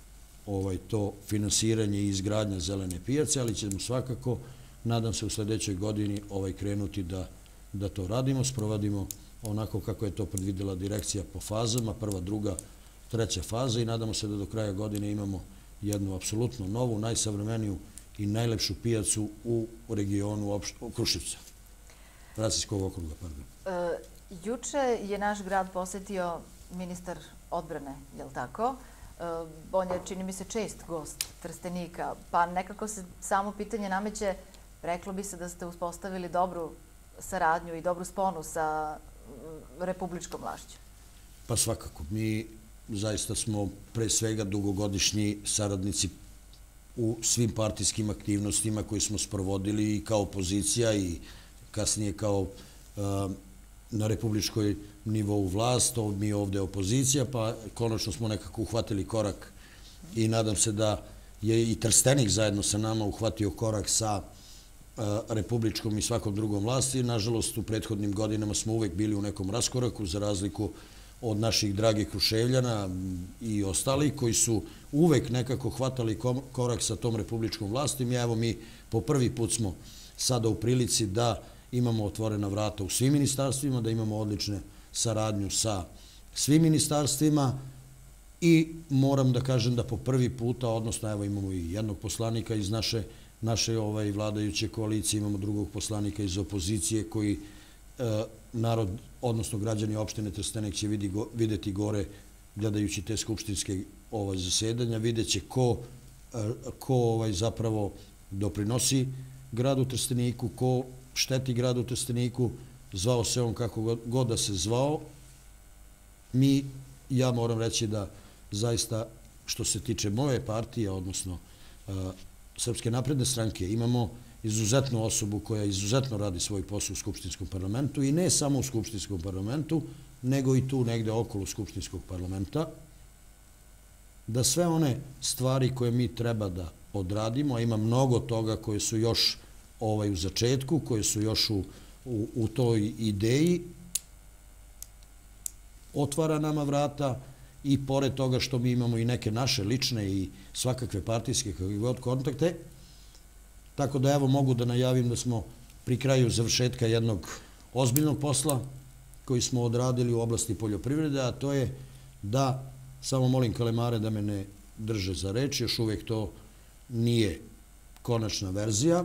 to finansiranje i izgradnja zelene pijace, ali ćemo svakako, nadam se, u sledećoj godini krenuti da to radimo, sprovodimo onako kako je to predvidela direkcija po fazama, prva, druga, treća faza i nadamo se da do kraja godine imamo jednu apsolutno novu, najsavremeniju i najlepšu pijacu u regionu Kruševca, Rasinskog okruga, pardon. Juče je naš grad posetio ministar odbrane, je li tako? On je, čini mi se, čest gost Trstenika, pa nekako se samo pitanje nameće, reklo bi se da ste uspostavili dobru saradnju i dobru sponu sa republičkom vlašću. Pa svakako. Mi zaista smo pre svega dugogodišnji saradnici u svim partijskim aktivnostima koje smo sprovodili i kao opozicija i kasnije kao na republičkoj nivou vlast, mi ovde opozicija, pa konačno smo nekako uhvatili korak i nadam se da je i Trstenik zajedno sa nama uhvatio korak sa republičkom i svakom drugom vlasti. Nažalost, u prethodnim godinama smo uvek bili u nekom raskoraku, za razliku od naših dragih Kruševljana i ostalih, koji su uvek nekako hvatali korak sa tom republičkom vlastom. I evo mi po prvi put smo sada u prilici da imamo otvorena vrata u svim ministarstvima, da imamo odlične saradnju sa svim ministarstvima i moram da kažem da po prvi puta, odnosno evo imamo i jednog poslanika iz naše naše vladajuće koalicije, imamo drugog poslanika iz opozicije koji narod, odnosno građani opštine Trstenik će videti gore gledajući te skupštinske zasedanja, vidjet će ko zapravo doprinosi gradu Trsteniku, ko šteti gradu Trsteniku, zvao se on kako god da se zvao. Mi, ja moram reći da zaista što se tiče moje partije, odnosno Srpske napredne stranke, imamo izuzetnu osobu koja izuzetno radi svoj posao u Skupštinskom parlamentu i ne samo u Skupštinskom parlamentu, nego i tu negde okolo Skupštinskog parlamenta, da sve one stvari koje mi treba da odradimo, a ima mnogo toga koje su još u začetku, koje su još u toj ideji, otvara nama vrata i pored toga što mi imamo i neke naše lične i svakakve partijske kontakte. Tako da evo mogu da najavim da smo pri kraju završetka jednog ozbiljnog posla koji smo odradili u oblasti poljoprivrede, a to je da, samo molim kalemare da me ne drže za reč, još uvek to nije konačna verzija,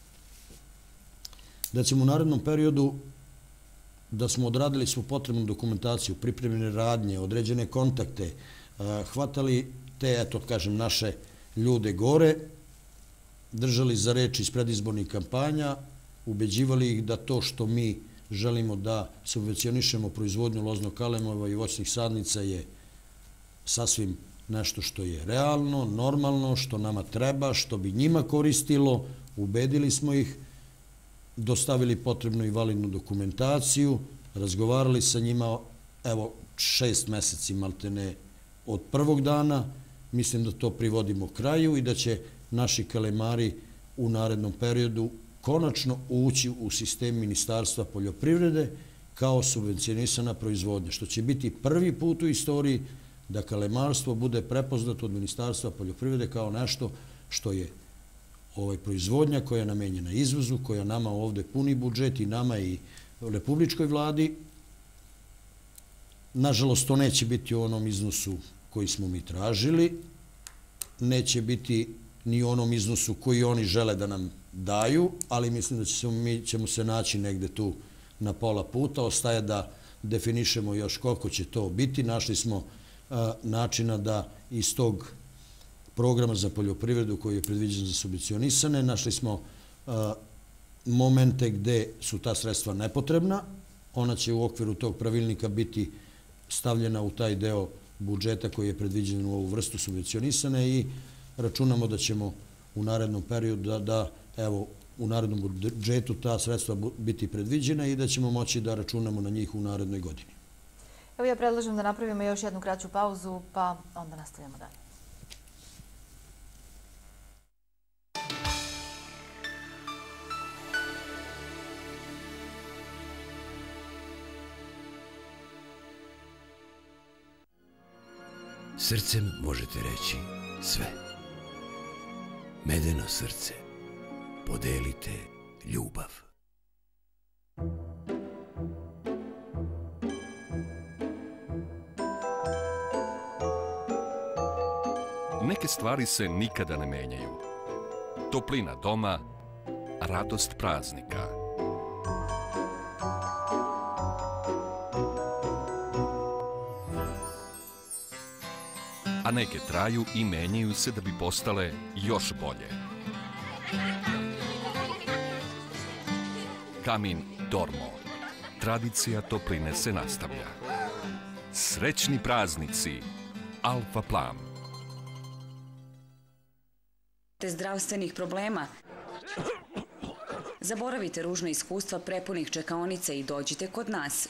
da ćemo u narednom periodu da smo odradili svu potrebnu dokumentaciju, pripremljene radnje, određene kontakte, hvatali te, eto, kažem, naše ljude gore, držali za reč iz predizbornih kampanja, ubeđivali ih da to što mi želimo da subvencionišemo proizvodnju loznog kalemova i voćnih sadnica je sasvim nešto što je realno, normalno, što nama treba, što bi njima koristilo. Ubedili smo ih, dostavili potrebnu i validnu dokumentaciju, razgovarali sa njima, evo, šest meseci maltene od prvog dana. Mislim da to privodimo kraju i da će naši kalemari u narednom periodu konačno ući u sistem Ministarstva poljoprivrede kao subvencionisana proizvodnja, što će biti prvi put u istoriji da kalemarstvo bude prepoznato od Ministarstva poljoprivrede kao nešto što je proizvodnja koja je namenjena izvozu, koja nama ovde puni budžet i nama i republičkoj vladi. Nažalost, to neće biti u onom iznosu koji smo mi tražili, neće biti ni u onom iznosu koji oni žele da nam daju, ali mislim da ćemo se naći negde tu na pola puta. Ostaje da definišemo još koliko će to biti. Našli smo načina da iz tog programa za poljoprivredu koji je predviđen za subvencionisane, našli smo momente gde su ta sredstva nepotrebna. Ona će u okviru tog pravilnika biti stavljena u taj deo budžeta koji je predviđen u ovu vrstu subvencionisane i računamo da ćemo u narednom periodu da, evo, u narednom budžetu ta sredstva biti predviđena i da ćemo moći da računamo na njih u narednoj godini. Evo ja predlažem da napravimo još jednu kraću pauzu, pa onda nastavljamo dalje. Srcem možete reći sve. Medeno srce. Podelite ljubav. Neke stvari se nikada ne menjaju. Toplina doma, radost praznika. A neke traju i menjaju se da bi postale još bolje. Kamin Dormo. Tradicija topline se nastavlja. Srećni praznici. Alfa Plan. Te zdravstvenih problema. Zaboravite ružna iskustva prepunih čekaonica i dođite kod nas.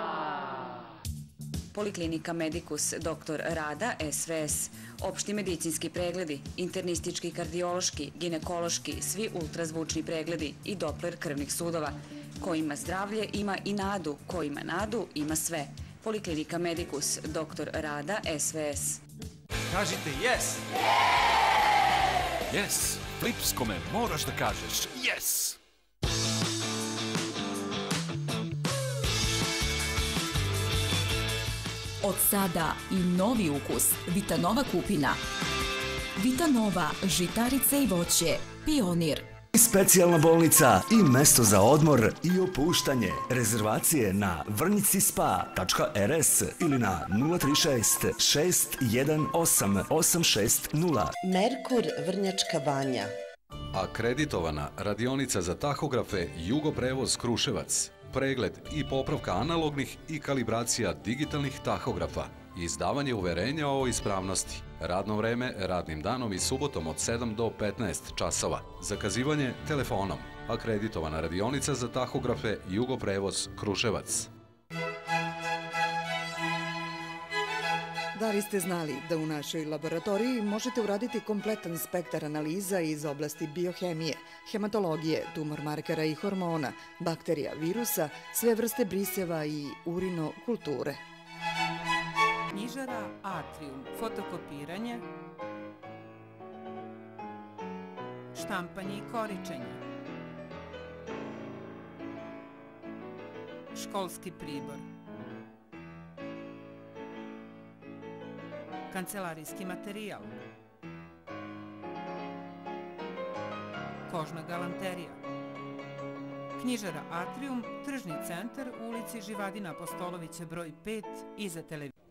Poliklinika Medicus, doktor Rada, S V S, opšti medicinski pregledi, internistički, kardiološki, ginekološki, svi ultrazvučni pregledi i Doppler krvnih sudova. Ko ima zdravlje, ima i nadu. Ko ima nadu, ima sve. Poliklinika Medicus, doktor Rada, S V S. Kažite yes! Yes! Lipskome moraš da kažeš yes! Od sada i novi ukus Vitanova kupina. Vitanova, žitarice i voće, Pionir. Specijalna bolnica i mesto za odmor i opuštanje. Rezervacije na vrnjici spa tačka er es ili na nula tri šest šest jedan osam osam šest nula. Merkur Vrnjačka banja. Akreditovana radionica za tahografe Jugoprevoz Kruševac. Pregled i popravka analognih i kalibracija digitalnih tahografa. Izdavanje uverenja o ispravnosti. Radno vreme radnim danom i subotom od sedam do petnaest časova. Zakazivanje telefonom. Akreditovana radionica za tahografe Jugoprevoz Kruševac. Da li ste znali da u našoj laboratoriji možete uraditi kompletan spektar analiza iz oblasti biohemije, hematologije, tumor markera i hormona, bakterija, virusa, sve vrste briseva i urinokulture? Knjižara Atrium, fotokopiranje, štampanje i koričenje, školski pribor, kancelarijski materijal, kožna galanterija. Knjižara Atrium, tržni centar u ulici Živadina Apostolovića broj pet, iza televizije.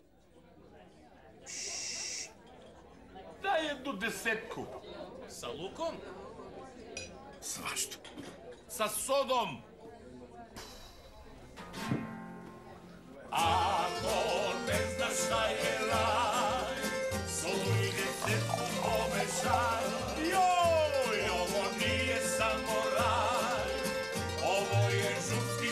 Daj jednu desetku. Sa lukom? Svašta. Sa sodom. Ako ne znaš šta je raj, solu i desetku pomešaj. Joj, ovo nije samo raj, ovo je žutski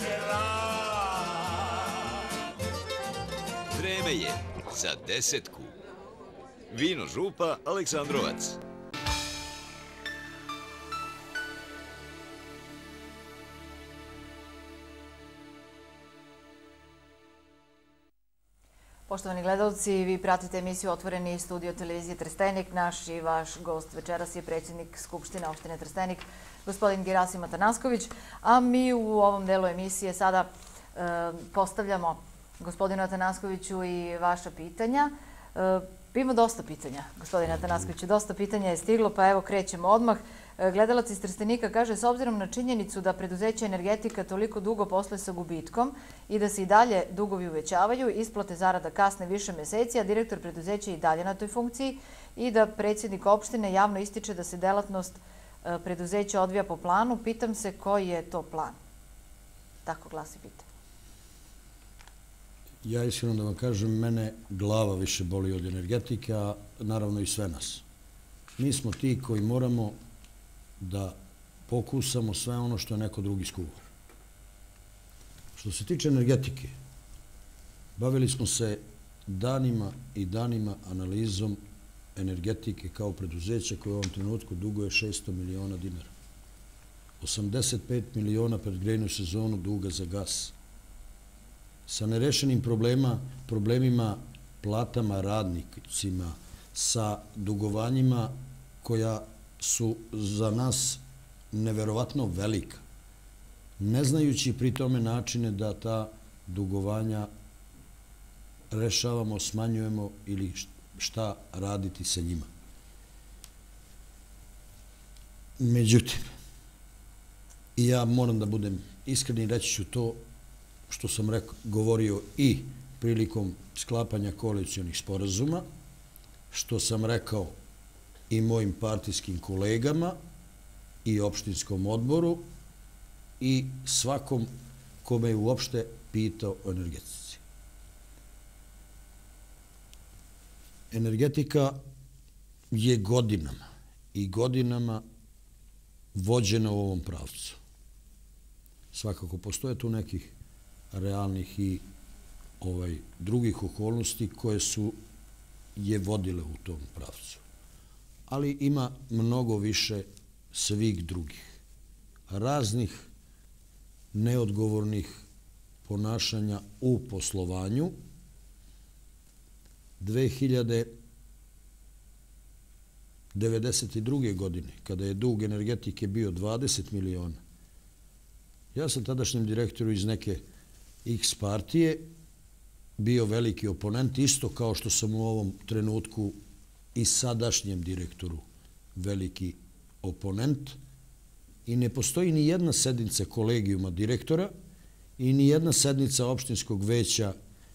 špriceraj. Vreme je za desetku. Vino Župa Aleksandrovac. Poštovani gledalci, vi pratite emisiju Otvoreni studio televizije Trstenik. Naš i vaš gost večeras je predsjednik Skupštine opštine Trstenik, gospodin Gerasim Atanasković. A mi u ovom delu emisije sada e, postavljamo gospodinu Atanaskoviću i vaša pitanja. E, Ima dosta pitanja, gospodine Atanaskoviću, dosta pitanja je stiglo, pa evo krećemo odmah. Gledalac iz Trstenika kaže, s obzirom na činjenicu da preduzeće Energetika toliko dugo posle sa gubitkom i da se i dalje dugovi uvećavaju, isplate zarada kasne više meseci, a direktor preduzeća je i dalje na toj funkciji i da predsjednik opštine javno ističe da se delatnost preduzeća odvija po planu, pitam se koji je to plan? Tako glasi pitanje. Ja iskreno da vam kažem, mene glava više boli od energetike, a naravno i sve nas. Mi smo ti koji moramo da pokusamo sve ono što je neko drugi skuvao. Što se tiče energetike, bavili smo se danima i danima analizom energetike kao preduzeća koje u ovom trenutku duguje šesto miliona dinara. osamdeset pet miliona pred grejnu sezonu duga za gas. Sa nerešenim problema, problemima, platama radnicima, sa dugovanjima koja su za nas neverovatno velika, ne znajući pri tome načine da ta dugovanja rešavamo, smanjujemo ili šta raditi sa njima. Međutim, i ja moram da budem iskren i reći ću to što sam govorio i prilikom sklapanja koalicionih sporazuma, što sam rekao i mojim partijskim kolegama i opštinskom odboru i svakom ko me je uopšte pitao o energetici. Energetika je godinama i godinama vođena u ovom pravcu. Svakako postoje tu nekih realnih i drugih okolnosti koje su je vodile u tom pravcu. Ali ima mnogo više svih drugih, raznih neodgovornih ponašanja u poslovanju. dve hiljade devedeset druge. godine, kada je dug energetike bio dvadeset miliona, ja sam tadašnjem direktoru iz neke X partije bio veliki oponent, isto kao što sam u ovom trenutku i sadašnjem direktoru veliki oponent, i ne postoji ni jedna sednica kolegijuma direktora i ni jedna sednica opštinskog veća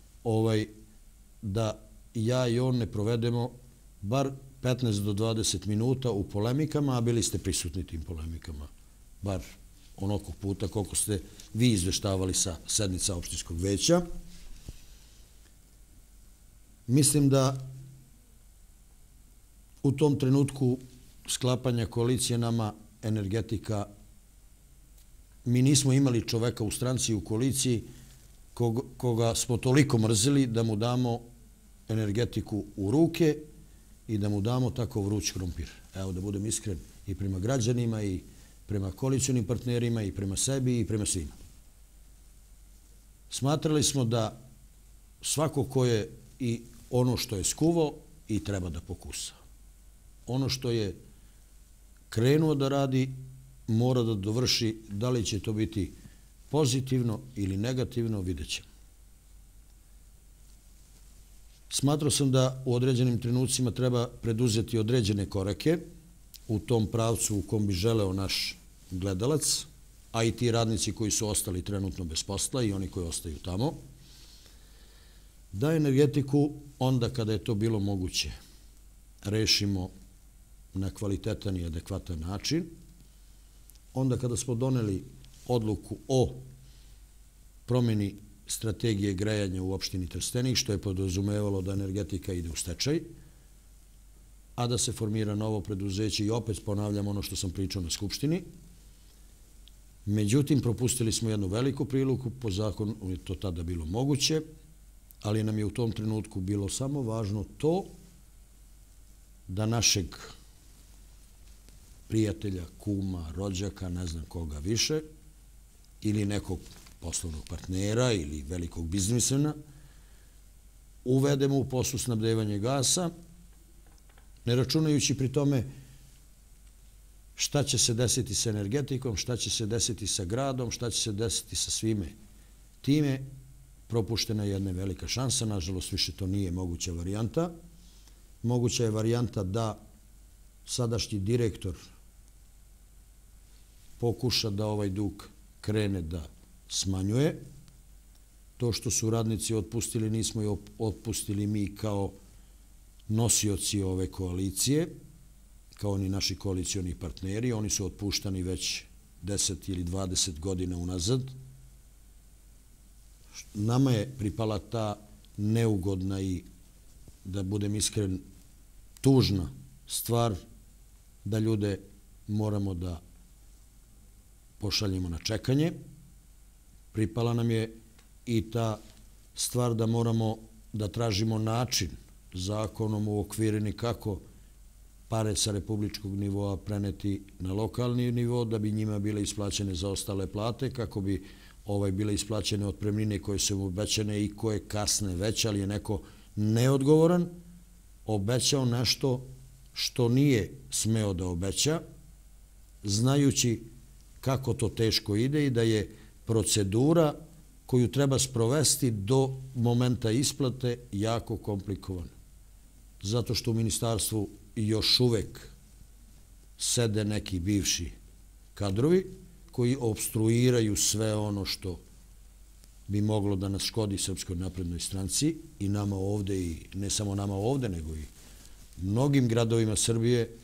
da ja i on ne provedemo bar petnaest do dvadeset minuta u polemikama, a bili ste prisutni tim polemikama, bar onokog puta koliko ste vi izveštavali sa sednica opštinskog veća. Mislim da u tom trenutku sklapanja koalicije nama energetika, mi nismo imali čoveka u stranci u koaliciji koga smo toliko mrzili da mu damo energetiku u ruke i da mu damo tako vruć krompir. Evo, da budem iskren i prema građanima i prema koalicionim partnerima i prema sebi i prema svima. Smatrali smo da svako ko je i ono što je skuvao i treba da pokusa. Ono što je krenuo da radi mora da dovrši, da li će to biti pozitivno ili negativno, vidjet ćemo. Smatrao sam da u određenim trenucima treba preduzeti određene korake u tom pravcu u kom bi želeo naš gledalac, a i ti radnici koji su ostali trenutno bez posla i oni koji ostaju tamo, da energetiku onda kada je to bilo moguće rešimo na kvalitetan i adekvatan način. Onda kada smo doneli odluku o promjeni strategije grejanja u opštini Trstenik, što je podrazumevalo da energetika ide u stečaj, a da se formira novo preduzeće i opet ponavljam ono što sam pričao na Skupštini. Međutim, propustili smo jednu veliku priliku, po zakonu je to tada bilo moguće, ali nam je u tom trenutku bilo samo važno to da našeg prijatelja, kuma, rođaka, ne znam koga više, ili nekog poslovnog partnera ili velikog biznismena, uvedemo u poslu snabdevanje gasa, ne računajući pri tome šta će se desiti sa energetikom, šta će se desiti sa gradom, šta će se desiti sa svime. Time propuštena je jedna velika šansa, nažalost više to nije moguća varijanta. Moguća je varijanta da sadašnji direktor pokuša da ovaj dug krene da smanjuje. To što su radnici otpustili, nismo i otpustili mi kao nosioci ove koalicije, kao ni naši koalicioni partneri. Oni su otpuštani već deset ili dvadeset godina unazad. Nama je pripala ta neugodna i, da budem iskren, tužna stvar da ljude moramo da pošaljemo na čekanje. Pripala nam je i ta stvar da moramo da tražimo način zakonom u okvirini kako pare sa republičkog nivoa preneti na lokalni nivo, da bi njima bile isplaćene zaostale plate, kako bi ovaj bile isplaćene otpremnine koje su obećane i koje kasne već, ali je neko neodgovoran obećao nešto što nije smeo da obeća, znajući kako to teško ide i da je procedura koju treba sprovesti do momenta isplate jako komplikovana. Zato što u ministarstvu još uvek sede neki bivši kadrovi koji obstruiraju sve ono što bi moglo da nas škodi Srpskoj naprednoj stranci i nama ovde, i ne samo nama ovde, nego i mnogim gradovima Srbije,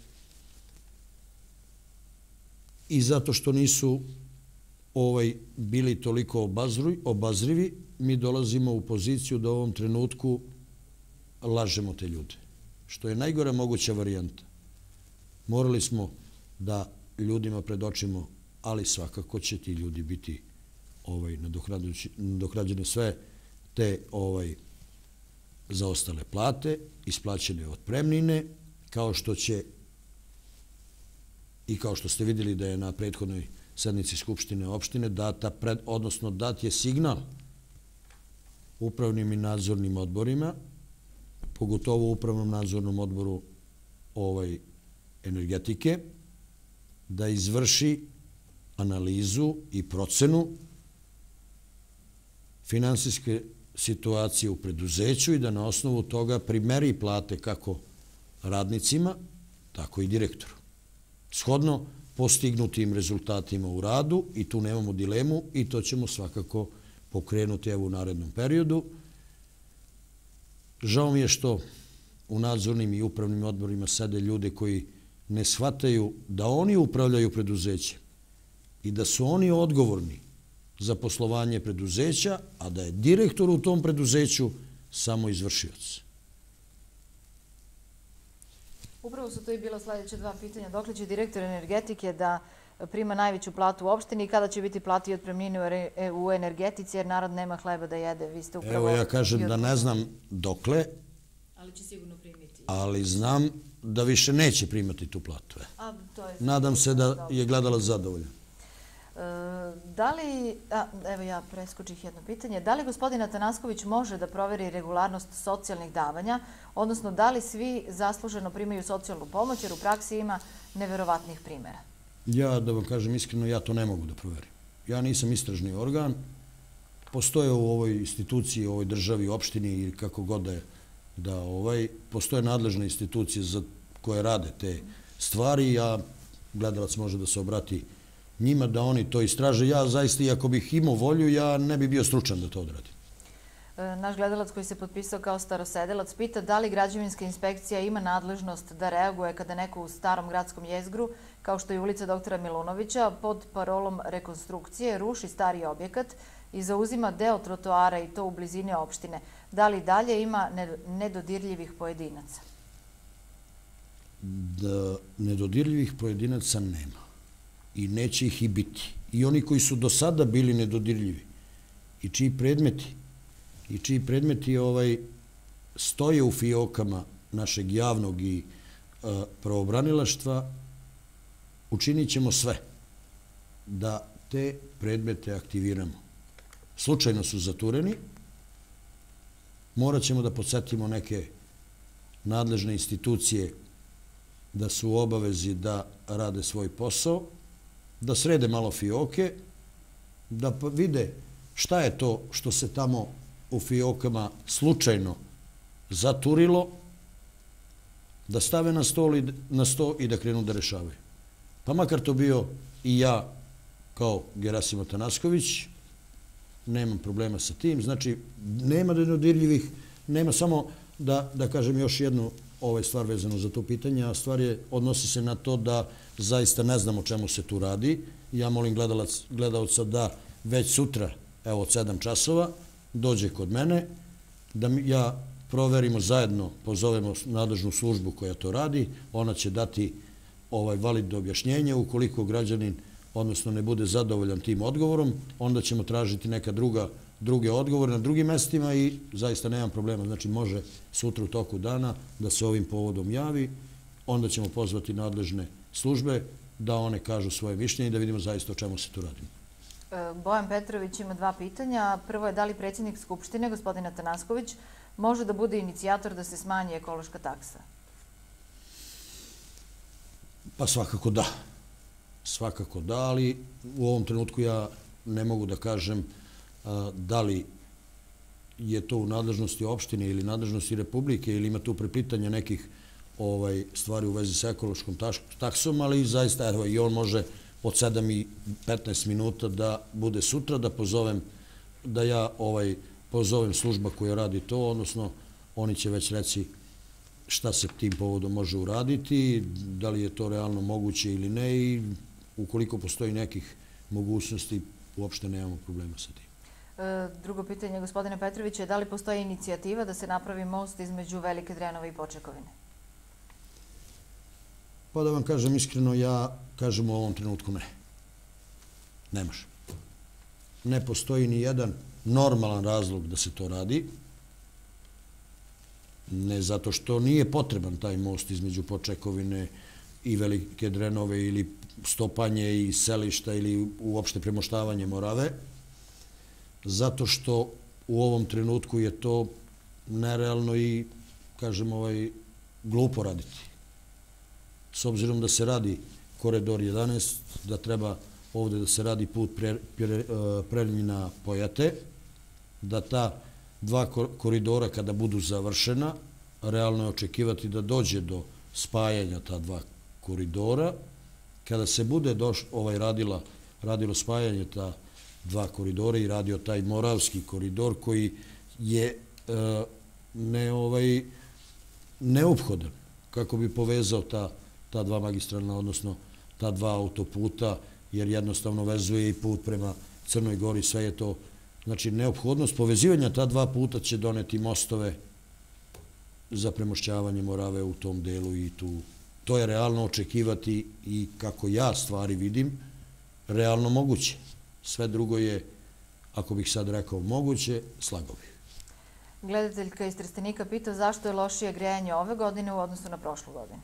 i zato što nisu ovaj bili toliko obazrivi, mi dolazimo u poziciju da u ovom trenutku lažemo te ljude, što je najgora moguća varijanta. Morali smo da ljudima predočimo, ali svakako će ti ljudi biti ovaj nadoknađene sve te ovaj zaostale plate, isplaćene otpremnine, kao što će i kao što ste vidjeli da je na prethodnoj sednici Skupštine opštine data pred, odnosno dat je signal upravnim i nadzornim odborima, pogotovo u upravnom nadzornom odboru ovaj energetike, da izvrši analizu i procenu finansijske situacije u preduzeću i da na osnovu toga primeri plate kako radnicima, tako i direktoru. Shodno postignutim rezultatima u radu, i tu nemamo dilemu, i to ćemo svakako pokrenuti evo u narednom periodu. Žao mi je što u nadzornim i upravnim odborima sede ljude koji ne shvataju da oni upravljaju preduzećem i da su oni odgovorni za poslovanje preduzeća, a da je direktor u tom preduzeću samo izvršioc. Upravo su to i bila sljedeća dva pitanja. Dokle će direktor energetike da prima najveću platu u opštini i kada će biti plati otpremnine u energetici, jer narod nema hleba da jede? Vi ste upravo... Evo, ja kažem da ne znam dokle, ali će sigurno primiti. Ali znam da više neće primati tu platu. Nadam se da je gledalac zadovoljan. Da li, evo ja preskočih jedno pitanje, da li gospodin Atanasković može da proveri regularnost socijalnih davanja, odnosno da li svi zasluženo primaju socijalnu pomoć, jer u praksi ima neverovatnih primjera? Ja, da vam kažem iskreno, ja to ne mogu da proverim. Ja nisam istražni organ. Postoje u ovoj instituciji, u ovoj državi, opštini ili kako god da je, da ovaj, postoje nadležne institucije za koje rade te stvari. Ja, gledalac može da se obrati njima da oni to istraže. Ja zaista, iako bih imao volju, ja ne bi bio stručan da to odradim. Naš gledalac koji se potpisao kao starosedelac pita da li građevinska inspekcija ima nadležnost da reaguje kada neko u starom gradskom jezgru, kao što je ulica doktora Milunovića, pod parolom rekonstrukcije ruši stari objekat i zauzima deo trotoara i to u blizini opštine. Da li dalje ima nedodirljivih pojedinaca? Da nedodirljivih pojedinaca nema i neće ih i biti. I oni koji su do sada bili nedodirljivi i čiji predmeti i čiji predmeti stoje u fiokama našeg javnog i pravobranilaštva, učinit ćemo sve da te predmete aktiviramo. Slučajno su zatureni, morat ćemo da podsjetimo neke nadležne institucije da su u obavezi da rade svoj posao, da srede malo fioke, da vide šta je to što se tamo u fiokama slučajno zaturilo, da stave na sto i da krenu da rešavaju. Pa makar to bio i ja kao Gerasim Atanasković, nemam problema sa tim. Znači, nema nedodirljivih, nema samo da kažem još jednu stvar vezano za to pitanje, a stvar je, odnosi se na to da zaista ne znam o čemu se tu radi. Ja molim gledalca da već sutra, evo od sedam časova, dođe kod mene, da ja proverimo zajedno, pozovemo nadležnu službu koja to radi, ona će dati validno objašnjenje. Ukoliko građanin, odnosno ne bude zadovoljan tim odgovorom, onda ćemo tražiti neka druge odgovore na drugim mestima i zaista nemam problema. Znači, može sutra u toku dana da se ovim povodom javi, onda ćemo pozvati nadležne službe da one kažu svoje mišljenje i da vidimo zaista o čemu se tu radi. Bojan Petrović ima dva pitanja. Prvo je da li predsjednik Skupštine, gospodin Atanasković, može da bude inicijator da se smanji ekološka taksa? Pa svakako da. Svakako da, ali u ovom trenutku ja ne mogu da kažem da li je to u nadležnosti opštine ili nadležnosti Republike ili ima tu preplitanja nekih stvari u vezi sa ekološkom taksom, ali zaista evo i on može od sedam i petnaest minuta da bude sutra, da pozovem, da ja pozovem služba koja radi to, odnosno oni će već reći šta se tim povodom može uraditi, da li je to realno moguće ili ne i ukoliko postoji nekih mogućnosti, uopšte nemamo problema sa tim. Drugo pitanje, gospodine Petrovića, je da li postoji inicijativa da se napravi most između Velike Drenove i Počekovine? Pa da vam kažem iskreno, ja kažem u ovom trenutku ne. Ne može. Ne postoji ni jedan normalan razlog da se to radi. Ne zato što nije potreban taj most između Počekovine i Velike Drenove ili stopanje i selišta ili uopšte premoštavanje Morave, zato što u ovom trenutku je to nerealno i, kažem, glupo raditi. S obzirom da se radi koridor jedanaest, da treba ovde da se radi put Preljina-Pojate, da ta dva koridora kada budu završena, realno je očekivati da dođe do spajanja ta dva koridora. Kada se bude radilo spajanje ta dva koridora i radio taj Moravski koridor koji je neophodan kako bi povezao ta dva magistralna, odnosno ta dva autoputa, jer jednostavno vezuje i put prema Crnoj Gori, sve je to. Znači, neophodnost povezivanja ta dva puta će doneti mostove za premošćavanje Morave u tom delu i tu. To je realno očekivati i kako ja stvari vidim, realno moguće. Sve drugo je, ako bih sad rekao moguće, slagao bih. Gledateljka iz Trstenika pita zašto je lošije grejanje ove godine u odnosu na prošlu godinu.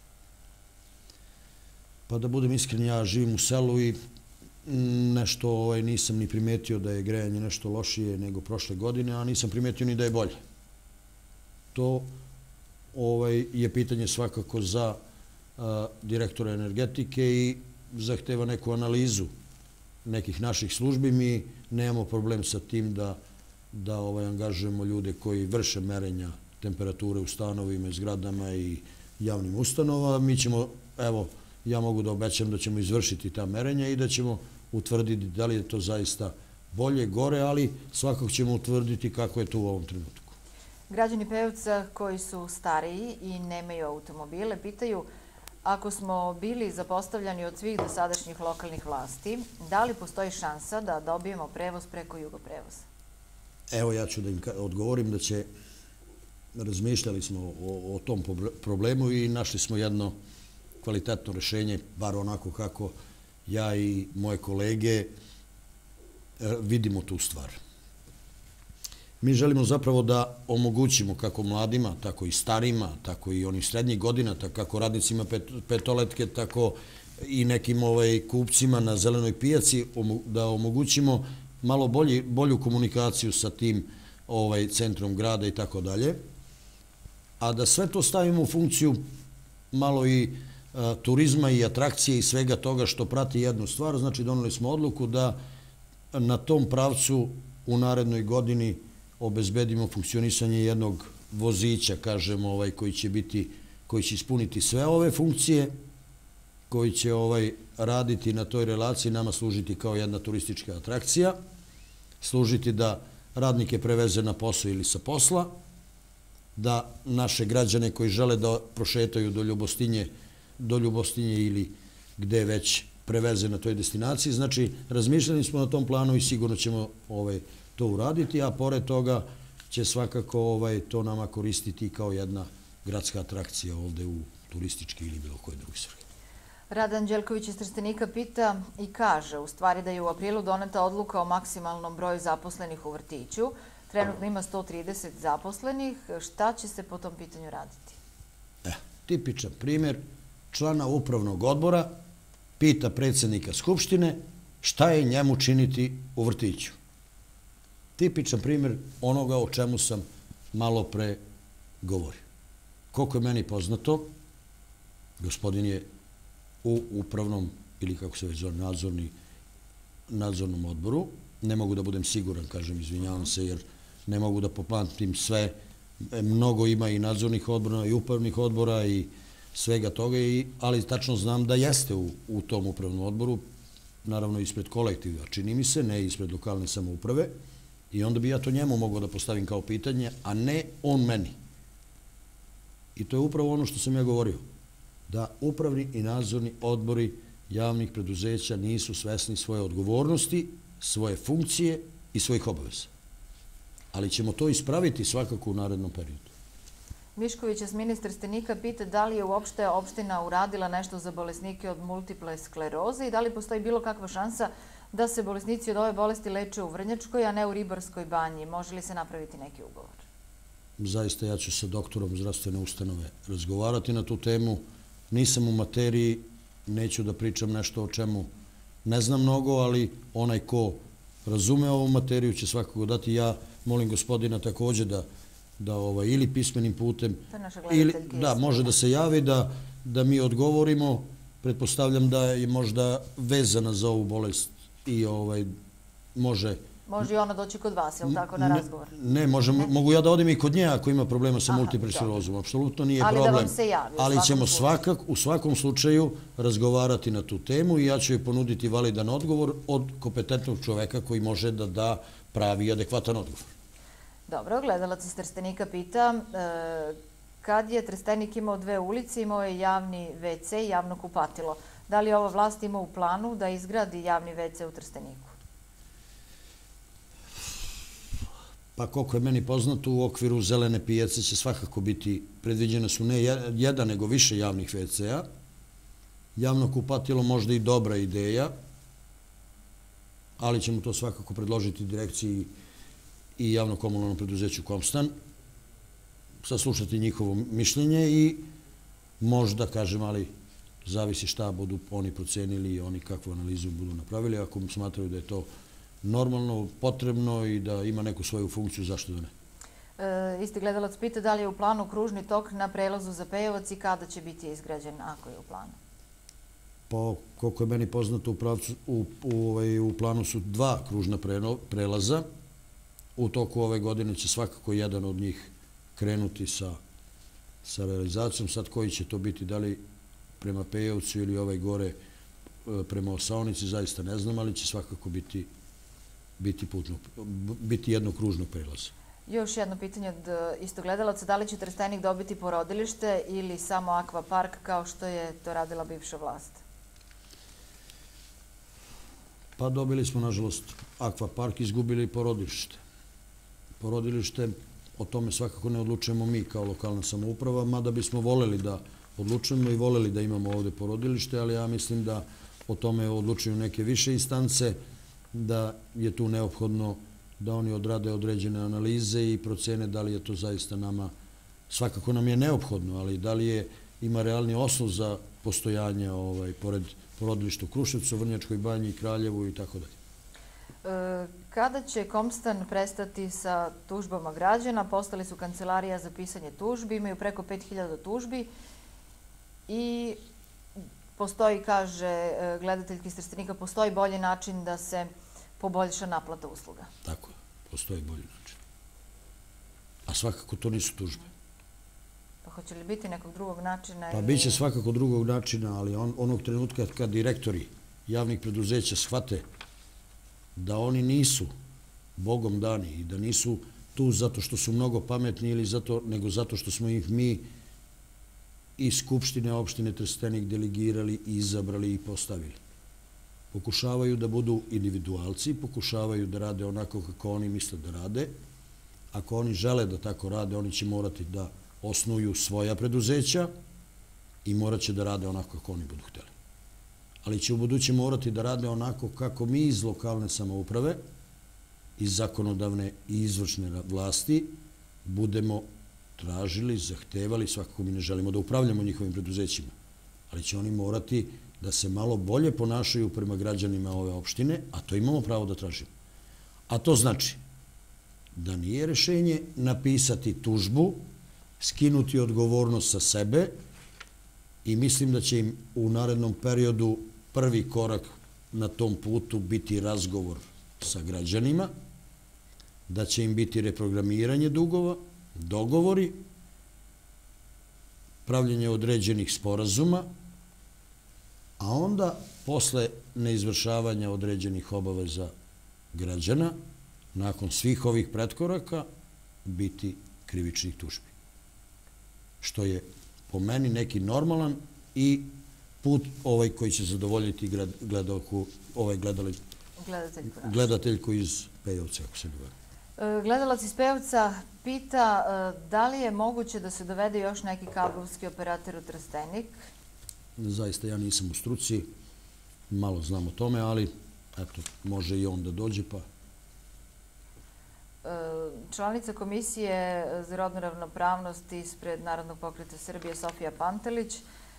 Pa da budem iskren, ja živim u selu i nešto nisam ni primetio da je grejanje nešto lošije nego prošle godine, a nisam primetio ni da je bolje. To je pitanje svakako za direktora energetike i zahteva neku analizu nekih naših službi. Mi nemamo problem sa tim da angažujemo ljude koji vrše merenja temperature u stanovima, zgradama i javnim ustanovama. Mi ćemo, evo, ja mogu da obećam da ćemo izvršiti ta merenja i da ćemo utvrditi da li je to zaista bolje, gore, ali svakako ćemo utvrditi kako je to u ovom trenutku. Građani Pevca koji su stariji i nemaju automobile pitaju Ako smo bili zapostavljani od svih dosadašnjih lokalnih vlasti, da li postoji šansa da dobijemo prevoz preko Jugoprevoza? Evo, ja ću da im odgovorim da će, razmišljali smo o, o tom problemu i našli smo jedno kvalitetno rešenje, bar onako kako ja i moje kolege vidimo tu stvar. Mi želimo zapravo da omogućimo kako mladima, tako i starima, tako i onim srednjih godina, kako radnicima petoletke, tako i nekim kupcima na zelenoj pijaci, da omogućimo malo bolju komunikaciju sa tim centrom grada i tako dalje, a da sve to stavimo u funkciju malo i turizma i atrakcije i svega toga što prati jednu stvar. Znači, doneli smo odluku da na tom pravcu u narednoj godini obezbedimo funkcionisanje jednog vozića, kažem, koji će biti, koji će ispuniti sve ove funkcije, koji će raditi na toj relaciji, nama služiti kao jedna turistička atrakcija, služiti da radnike preveze na posao ili sa posla, da naše građane koji žele da prošetaju do Ljubostinje, do Ljubostinje ili gde već preveze na toj destinaciji. Znači, razmišljali smo na tom planu i sigurno ćemo to uraditi, a pored toga će svakako to nama koristiti kao jedna gradska atrakcija ovde u turistički ili bilo koje druge svrhe. Rada Anđelković iz Trstenika pita i kaže u stvari da je u aprilu doneta odluka o maksimalnom broju zaposlenih u vrtiću. Trenutno ima sto trideset zaposlenih. Šta će se po tom pitanju raditi? Tipičan primjer, člana upravnog odbora pita predsjednika Skupštine šta je njemu činiti u vrtiću. Tipičan primjer onoga o čemu sam malo pre govorio. Koliko je meni poznato, gospodin je u upravnom, ili kako se već zove, nadzornom odboru. Ne mogu da budem siguran, kažem, izvinjavam se, jer ne mogu da popamtim sve. Mnogo ima i nadzornih odbora i upravnih odbora i svega toga, ali tačno znam da jeste u tom upravnom odboru, naravno ispred kolektiva, čini mi se, ne ispred lokalne samouprave, i onda bi ja to njemu mogao da postavim kao pitanje, a ne on meni. I to je upravo ono što sam ja govorio, da upravni i nadzorni odbori javnih preduzeća nisu svesni svoje odgovornosti, svoje funkcije i svojih obaveza. Ali ćemo to ispraviti svakako u narednom periodu. Mišković iz ministar Trstenika pita da li je uopšte opština uradila nešto za bolesnike od multiple skleroze i da li postoji bilo kakva šansa da se bolesnici od ove bolesti leče u Vrnjačkoj, a ne u Ribarskoj banji. Može li se napraviti neki ugovor? Zaista ja ću sa doktorom zdravstvene ustanove razgovarati na tu temu. Nisam u materiji, neću da pričam nešto o čemu ne znam mnogo, ali onaj ko razume ovu materiju će svakako dati. Ja molim gospodina također da ili pismenim putem, da može da se javi, da mi odgovorimo. Pretpostavljam da je možda vezana za ovu bolest i može... Može i ona doći kod vas, je li tako, na razgovor? Ne, mogu ja da odim i kod nje ako ima problema sa multiple sklerozom. Apsolutno nije problem. Ali da vam se javi. Ali ćemo u svakom slučaju razgovarati na tu temu i ja ću joj ponuditi validan odgovor od kompetentnog čoveka koji može da da pravi i adekvatan odgovor. Dobro, gledalac iz Trstenika pita, kad je Trstenik imao dve ulice, imao je javni ve ce i javno kupatilo. Da li ova vlast ima u planu da izgradi javni ve ce u Trsteniku? Pa koliko je meni poznato, u okviru zelene pijace će svakako biti, predviđene su ne jedan, nego više javnih ve ce a. Javno kupatilo možda i dobra ideja, ali ćemo to svakako predložiti direkciji i javno-komunalnom preduzeću Komstan, saslušati njihovo mišljenje i možda, kažem, ali zavisi šta budu oni procenili i oni kakvu analizu budu napravili. Ako smatraju da je to normalno, potrebno i da ima neku svoju funkciju, zašto da ne? Isti gledalac pita da li je u planu kružni tok na prelazu za Pejovac i kada će biti izgrađen, ako je u planu? Pa, koliko je meni poznato, u planu su dva kružna prelaza. U toku ove godine će svakako jedan od njih krenuti sa realizacijom. Sad koji će to biti, da li prema Pejovcu ili ovaj gore prema Osaonici, zaista ne znam, ali će svakako biti biti jedno kružno prelaza. Još jedno pitanje od istog gledalaca. Da li će Trstenik dobiti porodilište ili samo akvapark kao što je to radila bivša vlast? Pa dobili smo, nažalost, akvapark, izgubili porodilište. Porodilište, o tome svakako ne odlučujemo mi kao lokalna samouprava, mada bismo voleli da odlučujemo i voleli da imamo ovde porodilište, ali ja mislim da o tome odlučuju neke više instance, da je tu neophodno da oni odrade određene analize i procene da li je to zaista nama, svakako nam je neophodno, ali da li je, ima realni osnov za postojanje ovaj, pored porodilišta u Kruševcu, Vrnjačkoj Banji, Kraljevu i tako dalje. Kada će Komstan prestati sa tužbama građana? Postali su kancelarija za pisanje tužbi, imaju preko pet hiljada tužbi i postoji, kaže gledateljki iz Trstenika, postoji bolji način da se poboljša naplata usluga. Tako je, postoji bolji način. A svakako to nisu tužbe. Pa hoće li biti nekog drugog načina? Pa bit će svakako drugog načina, ali onog trenutka kad direktori javnih preduzeća shvate da oni nisu Bogom dani i da nisu tu zato što su mnogo pametni ili zato, nego zato što smo ih mi iz Skupštine opštine Trstenik delegirali, izabrali i postavili. Pokušavaju da budu individualci, pokušavaju da rade onako kako oni misle da rade. Ako oni žele da tako rade, oni će morati da osnuju svoja preduzeća i morat će da rade onako kako oni budu hteli. Ali će u buduće morati da rade onako kako mi iz lokalne samouprave, iz zakonodavne i izvršne vlasti budemo tražili, zahtevali, svakako mi ne želimo da upravljamo njihovim preduzećima, ali će oni morati da se malo bolje ponašaju prema građanima ove opštine, a to imamo pravo da tražimo. A to znači da nije rešenje napisati tužbu, skinuti odgovornost sa sebe i mislim da će im u narednom periodu prvi korak na tom putu biti razgovor sa građanima, da će im biti reprogramiranje dugova, dogovori, pravljenje određenih sporazuma, a onda posle neizvršavanja određenih obaveza građana, nakon svih ovih pretkoraka, biti krivičnih tužbi. Što je po meni neki normalan i put ovaj koji će zadovoljiti ovaj gledateljku iz Pejovca, ako se ne varam. Gledalac iz Pejovca pita da li je moguće da se dovede još neki kablovski operator u Trstenik? Zaista ja nisam u struci, malo znam o tome, ali eto, može i on da dođe, pa... Članica Komisije za rodnu ravnopravnost ispred Narodnog pokreta Srbije, Sofija Pantelić.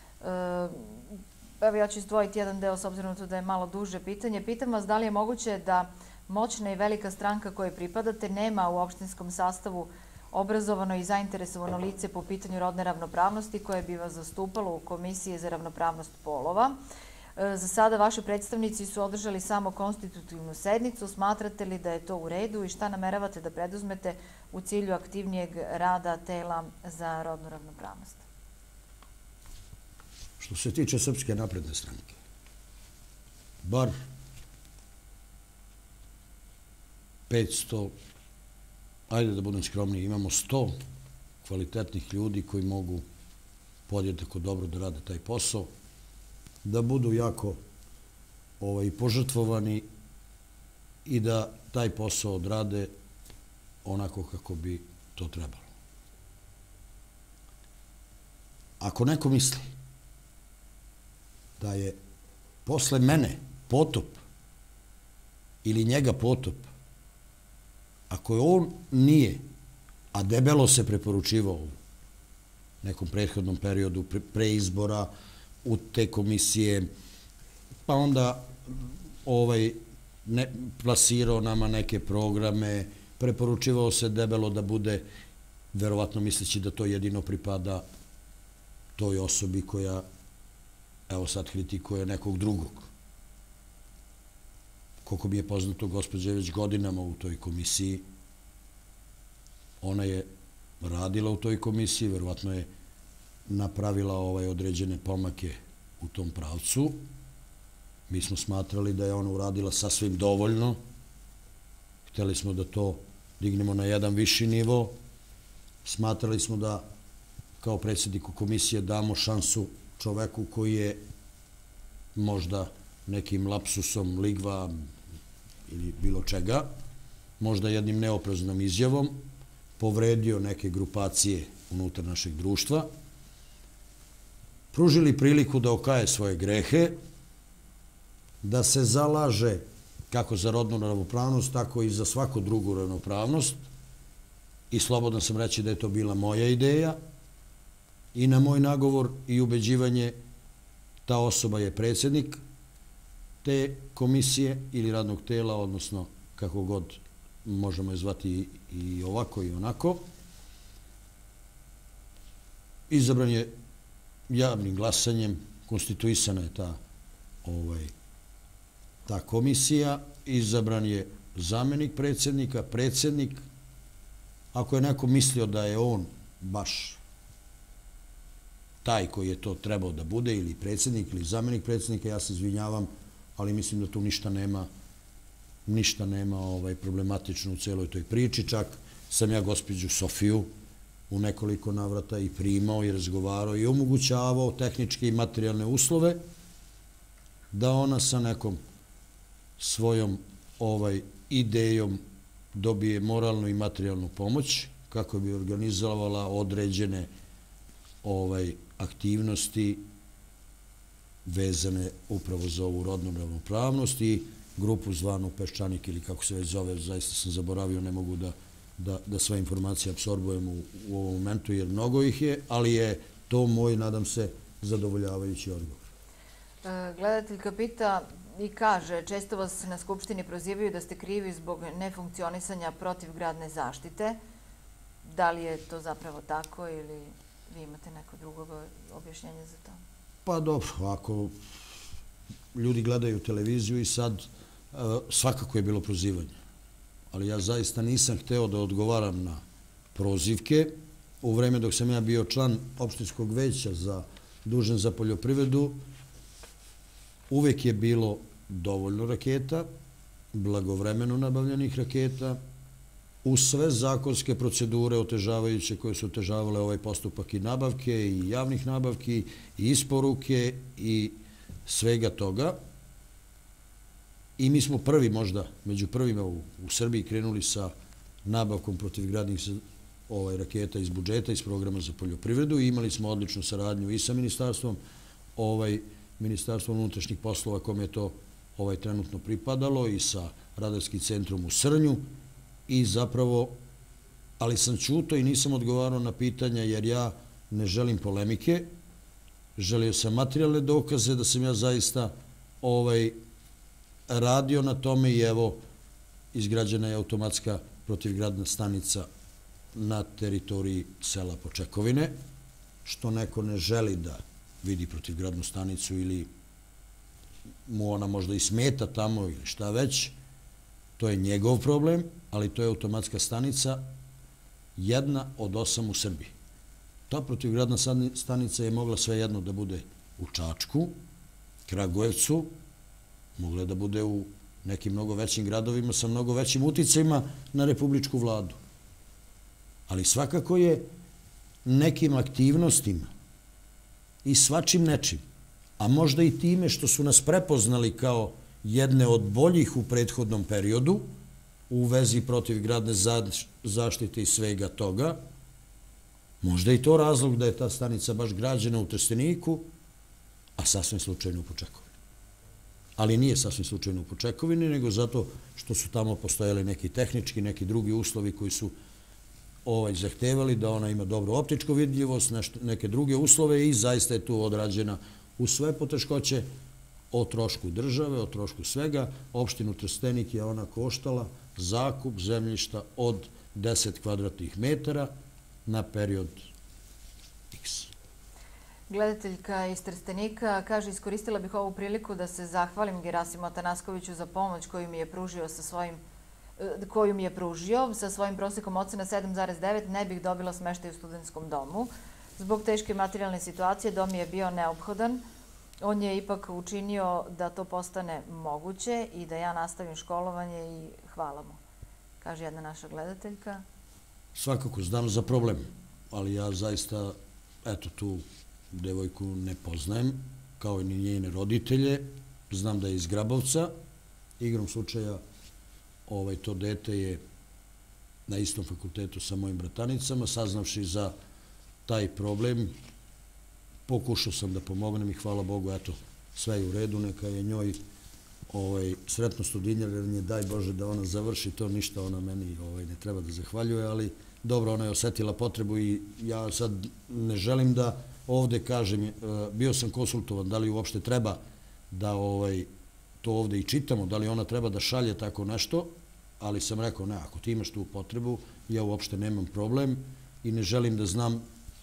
Evo ja ću izdvojiti jedan deo s obzirom na to da je malo duže pitanje. Pitam vas da li je moguće da moćna i velika stranka kojoj pripadate nema u opštinskom sastavu obrazovano i zainteresovano lice po pitanju rodne ravnopravnosti koje bi vas zastupalo u Komisiji za ravnopravnost polova. Za sada vaši predstavnici su održali samo konstitutivnu sednicu. Smatrate li da je to u redu i šta nameravate da preduzmete u cilju aktivnijeg rada tela za rodnu ravnopravnost? Što se tiče Srpske napredne stranke, bar petsto, ajde da budem skromniji, imamo sto kvalitetnih ljudi koji mogu podjednako dobro da rade taj posao, da budu jako požrtvovani i da taj posao odrade onako kako bi to trebalo. Ako neko misli da je posle mene potop ili njega potop, ako je on nije, a debelo se preporučivao u nekom prethodnom periodu pre izbora u te komisije, pa onda plasirao nama neke programe, preporučivao se debelo da bude, verovatno misleći da to jedino pripada toj osobi koja, evo sad kritikuje nekog drugog. Koliko mi je poznato, gospođa je već godinama u toj komisiji. Ona je radila u toj komisiji, verovatno je napravila određene pomake u tom pravcu. Mi smo smatrali da je ona uradila sasvim dovoljno. Hteli smo da to dignemo na jedan viši nivo. Smatrali smo da kao predsjedniku komisije damo šansu čoveku koji je možda nekim lapsusom, ligva ili bilo čega, možda jednim neopreznom izjavom, povredio neke grupacije unutar našeg društva, pružili priliku da okaje svoje grehe, da se zalaže kako za rodnu ravnopravnost, tako i za svaku drugu ravnopravnost. I slobodno sam reći da je to bila moja ideja i na moj nagovor i ubeđivanje ta osoba je predsjednik te komisije ili radnog tela, odnosno kako god možemo je zvati i ovako i onako. Izabran je javnim glasanjem, konstituisana je ta, ovaj, ta komisija, izabran je zamenik predsjednika, predsjednik. Ako je neko mislio da je on baš taj koji je to trebao da bude, ili predsjednik, ili zamenik predsjednika, ja se izvinjavam, ali mislim da tu ništa nema, ništa nema ovaj, problematično u celoj toj priči. Čak sam ja gospođu Sofiju u nekoliko navrata i primao i razgovarao i omogućavao tehničke i materijalne uslove da ona sa nekom svojom ovaj, idejom dobije moralnu i materijalnu pomoć kako bi organizovala određene ovaj, aktivnosti vezane upravo za ovu rodnu ravnopravnost i grupu zvanu Peščanik ili kako se već zove, zaista sam zaboravio, ne mogu da, da, da sve informacije apsorbujem u, u ovom momentu jer mnogo ih je, ali je to moj, nadam se, zadovoljavajući odgovor. E, gledateljka pita i kaže, često vas na Skupštini prozivaju da ste krivi zbog nefunkcionisanja protivgradne zaštite. Da li je to zapravo tako ili vi imate neko drugo objašnjenje za to? Pa dobro, ako ljudi gledaju televiziju i sad svakako je bilo prozivanje. Ali ja zaista nisam hteo da odgovaram na prozivke. U vreme dok sam ja bio član opštinskog veća za dužan za poljoprivredu, uvek je bilo dovoljno raketa, blagovremeno nabavljenih raketa, u sve zakonske procedure otežavajuće koje su otežavale ovaj postupak i nabavke i javnih nabavki i isporuke i svega toga. I mi smo prvi možda, među prvima u, u Srbiji krenuli sa nabavkom protivgradnih ovaj, raketa iz budžeta, iz programa za poljoprivredu i imali smo odličnu saradnju i sa ministarstvom, ovaj, ministarstvom unutrašnjih poslova kome je to ovaj, trenutno pripadalo i sa radarskim centrom u Srnju. I zapravo, ali sam ćuto i nisam odgovarao na pitanja jer ja ne želim polemike, želio sam materijalne dokaze da sam ja zaista ovaj, radio na tome i evo, izgrađena je automatska protivgradna stanica na teritoriji sela Počekovine, što neko ne želi da vidi protivgradnu stanicu ili mu ona možda i smeta tamo ili šta već, to je njegov problem, ali to je automatska stanica, jedna od osam u Srbiji. Ta protivgradna stanica je mogla svejedno da bude u Čačku, Kragujevcu, mogla je da bude u nekim mnogo većim gradovima sa mnogo većim uticajima na republičku vladu. Ali svakako je nekim aktivnostima i svačim nečim, a možda i time što su nas prepoznali kao jedne od boljih u prethodnom periodu u vezi protivgradne zaštite i svega toga, možda i to razlog da je ta stanica baš građena u Trsteniku, a sasvim slučajno u Počekovini. Ali nije sasvim slučajno u Počekovini, nego zato što su tamo postojali neki tehnički, neki drugi uslovi koji su ovaj, zahtevali da ona ima dobru optičku vidljivost, neke druge uslove i zaista je tu odrađena u sve poteškoće o trošku države, o trošku svega. Opštinu Trstenik je ona koštala zakup zemljišta od deset kvadratnih metara na period X. Gledateljka iz Trstenika kaže, iskoristila bih ovu priliku da se zahvalim Gerasimu Atanaskoviću za pomoć koju mi je pružio sa svojim koju mi je pružio sa svojim prosekom ocena sedam zarez devet, ne bih dobila smeštaj u studentskom domu. Zbog teške materijalne situacije dom je bio neophodan. On je ipak učinio da to postane moguće i da ja nastavim školovanje i hvala mu, kaže jedna naša gledateljka. Svakako znam za problem, ali ja zaista, eto, tu devojku ne poznajem, kao i ni njene roditelje. Znam da je iz Grabovca. Igrom slučaja to dete je na istom fakultetu sa mojim bratanicama. Saznavši za taj problem, pokušao sam da pomognem i hvala Bogu, eto, sve je u redu, neka je njoj sretno studinjar, jer nje daj Bože da ona završi to, ništa ona meni ne treba da zahvaljuje, ali dobro, ona je osetila potrebu i ja sad ne želim da ovde kažem, bio sam konsultovan, da li uopšte treba da to ovde i čitamo, da li ona treba da šalje tako nešto, ali sam rekao, ne, ako ti imaš tu potrebu, ja uopšte nemam problem i ne želim da znam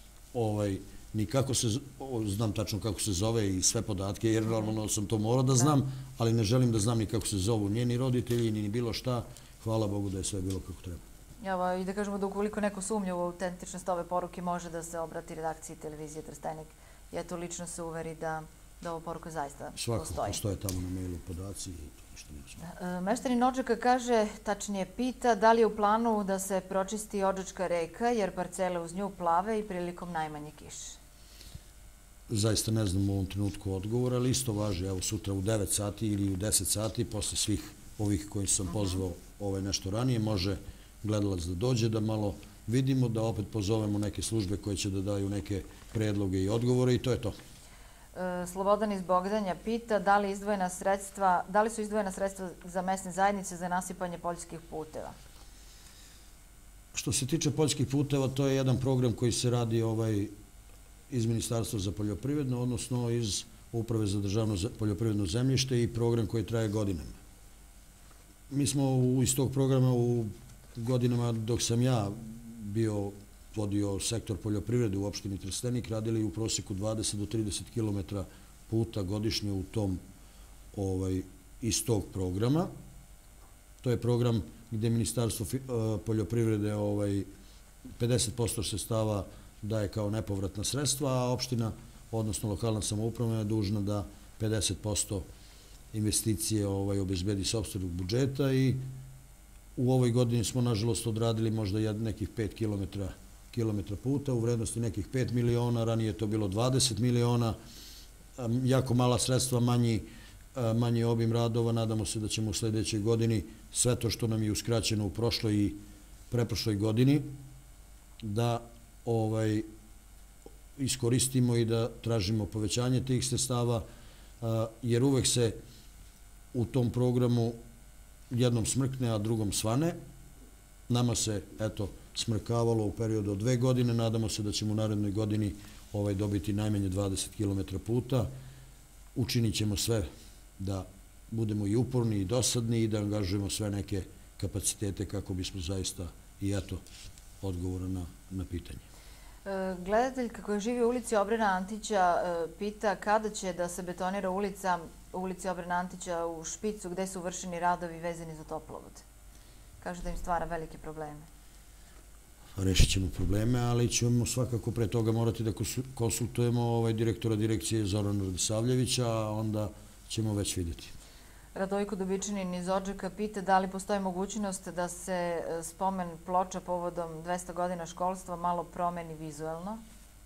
ni kako se, znam tačno kako se zove i sve podatke, jer normalno sam to morao da znam, ali ne želim da znam ni kako se zovu njeni roditelji, ni bilo šta. Hvala Bogu da je sve bilo kako treba. Evo, i da kažemo da ukoliko neko sumnja u autentičnost ove poruke, može da se obrati redakciji televizije Trstenik i eto, lično se uveri da ovo poruka zaista postoji. Svakako, postoje tamo na mailu podaci i to ništa nije. Meštanin Odžaka kaže, tačnije pita, da li je u planu da se pročisti Odžačka reka, jer parcele uz nju plave i prilikom najmanje kiše? Zaista ne znam u ovom trenutku odgovor, ali isto važi, evo sutra u devet sati ili u deset sati, posle svih ovih koji sam pozvao nešto ranije, može gledalac da dođe, da malo vidimo, da opet pozovemo neke službe koje će da daju neke predloge i odgovore i to je to. Slobodan iz Bogdanja pita da li su izdvojena sredstva za mesne zajednice za nasipanje poljskih puteva? Što se tiče poljskih puteva, to je jedan program koji se radi iz Ministarstva za poljoprivredno, odnosno iz Uprave za državno poljoprivredno zemljište i program koji traje godinama. Mi smo iz tog programa u godinama dok sam ja bio vodio sektor poljoprivrede u opštini Trstenik, radili u proseku dvadeset do trideset kilometara puta godišnje u tom, iz tog programa. To je program gde Ministarstvo poljoprivrede pedeset posto sredstava daje kao nepovratna sredstva, a opština, odnosno lokalna samouprava je dužna da pedeset posto investicije obezbedi sopstvenog budžeta i u ovoj godini smo, nažalost, odradili možda nekih pet kilometara puta u vrednosti nekih pet miliona, ranije je to bilo dvadeset miliona, jako mala sredstva, manji obim radova, nadamo se da ćemo u sledećoj godini sve to što nam je uskraćeno u prošloj i preprošloj godini da iskoristimo i da tražimo povećanje tih sredstava, jer uvek se u tom programu jednom smrkne, a drugom svane. Nama se, eto, smrkavalo u periodu od dve godine, nadamo se da ćemo u narednoj godini dobiti najmanje dvadeset kilometara puta. Učinit ćemo sve da budemo i uporni i dosadni i da angažujemo sve neke kapacitete kako bismo zaista i eto odgovora na pitanje. Gledateljka koja živi u ulici Obrena Antića pita kada će da se betonira ulica u ulici Obrena Antića u Špicu gde su vršeni radovi vezani za toplovod. Kaže da im stvara velike probleme. Rešit ćemo probleme, ali ćemo svakako pre toga morati da konsultujemo direktora direkcije Zorana Radisavljevića, a onda ćemo već vidjeti. Radojko Dubičanin iz Odžaka pita da li postoji mogućnost da se spomen ploča povodom dvesta godina školstva malo promeni vizuelno?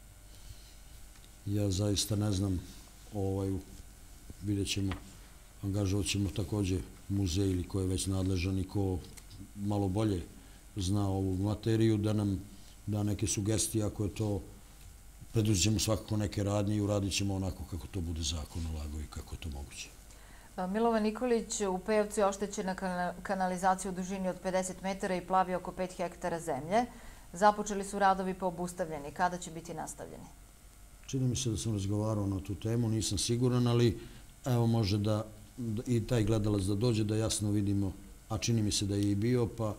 Ja zaista ne znam, vidjet ćemo, angažovat ćemo takođe muzej ili ko je već nadležan i ko malo bolje zna ovu materiju, da nam da neke sugestije, ako je to, preduzet ćemo svakako neke radnje i uradit ćemo onako kako to bude zakon nalagao i kako je to moguće. Milovan Nikolić, u Pejovcu je oštećena kanalizacija u dužini od pedeset metara i plavi oko pet hektara zemlje. Započeli su radovi pa obustavljeni. Kada će biti nastavljeni? Čini mi se da sam razgovarao na tu temu, nisam siguran, ali evo može da i taj gledalac da dođe da jasno vidimo, a čini mi se da je i bio, pa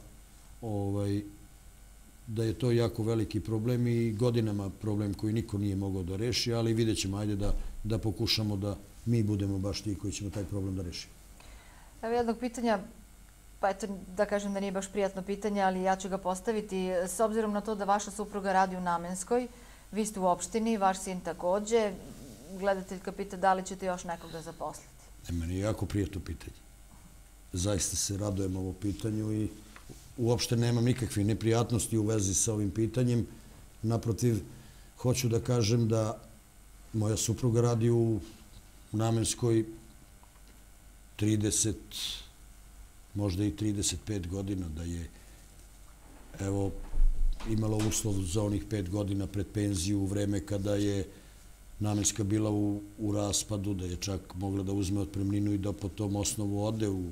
da je to jako veliki problem i godinama problem koji niko nije mogao da reši, ali vidjet ćemo, ajde da pokušamo da mi budemo baš ti koji ćemo taj problem da rešimo. Evo jednog pitanja, pa eto da kažem da nije baš prijatno pitanje, ali ja ću ga postaviti. S obzirom na to da vaša supruga radi u Namenskoj, vi ste u opštini, vaš sin takođe, gledateljka pita da li ćete još nekoga zaposliti. Meni je jako prijatno pitanje. Zaista se radujem ovo pitanju i uopšte nemam nikakve neprijatnosti u vezi sa ovim pitanjem. Naprotiv, hoću da kažem da moja supruga radi u Namenskoj trideset, možda i trideset pet godina, da je evo imala uslov za onih pet godina pred penziju u vreme kada je Namenska bila u, u raspadu, da je čak mogla da uzme otpremninu i da po tom osnovu ode u,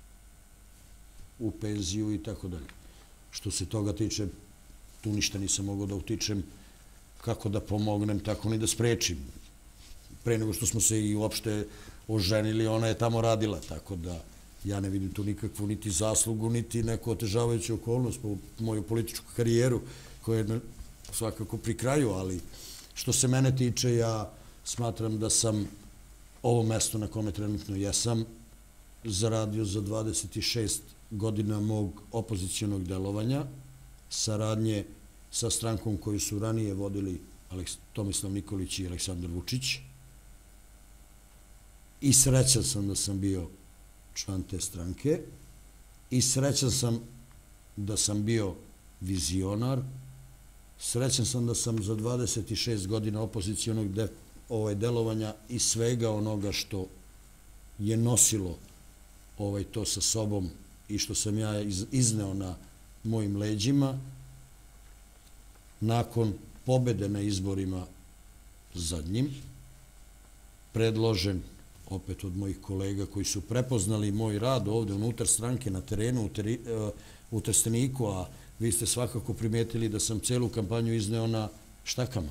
u penziju i tako dalje. Što se toga tiče, tu ništa nisam mogao da utičem kako da pomognem, tako ni da sprečim. Pre nego što smo se i uopšte oženili, ona je tamo radila, tako da ja ne vidim tu nikakvu niti zaslugu, niti neku otežavajuću okolnost po moju političku karijeru, koja je svakako pri kraju, ali što se mene tiče, ja smatram da sam ovo mesto na kome trenutno jesam zaradio za dvadeset šest godina mog opozicijonog delovanja, saradnje sa strankom koju su ranije vodili Tomislav Nikolić i Aleksandar Vučić. I srećan sam da sam bio član te stranke i srećan sam da sam bio vizionar. Srećan sam da sam za dvadeset šest godina opozicijonog delovanja i svega onoga što je nosilo to sa sobom i što sam ja izneo na mojim leđima, nakon pobede na izborima zadnjim, predložen opet od mojih kolega koji su prepoznali moj rad ovde unutar stranke na terenu u Trsteniku, a vi ste svakako primetili da sam celu kampanju izneo na štakama.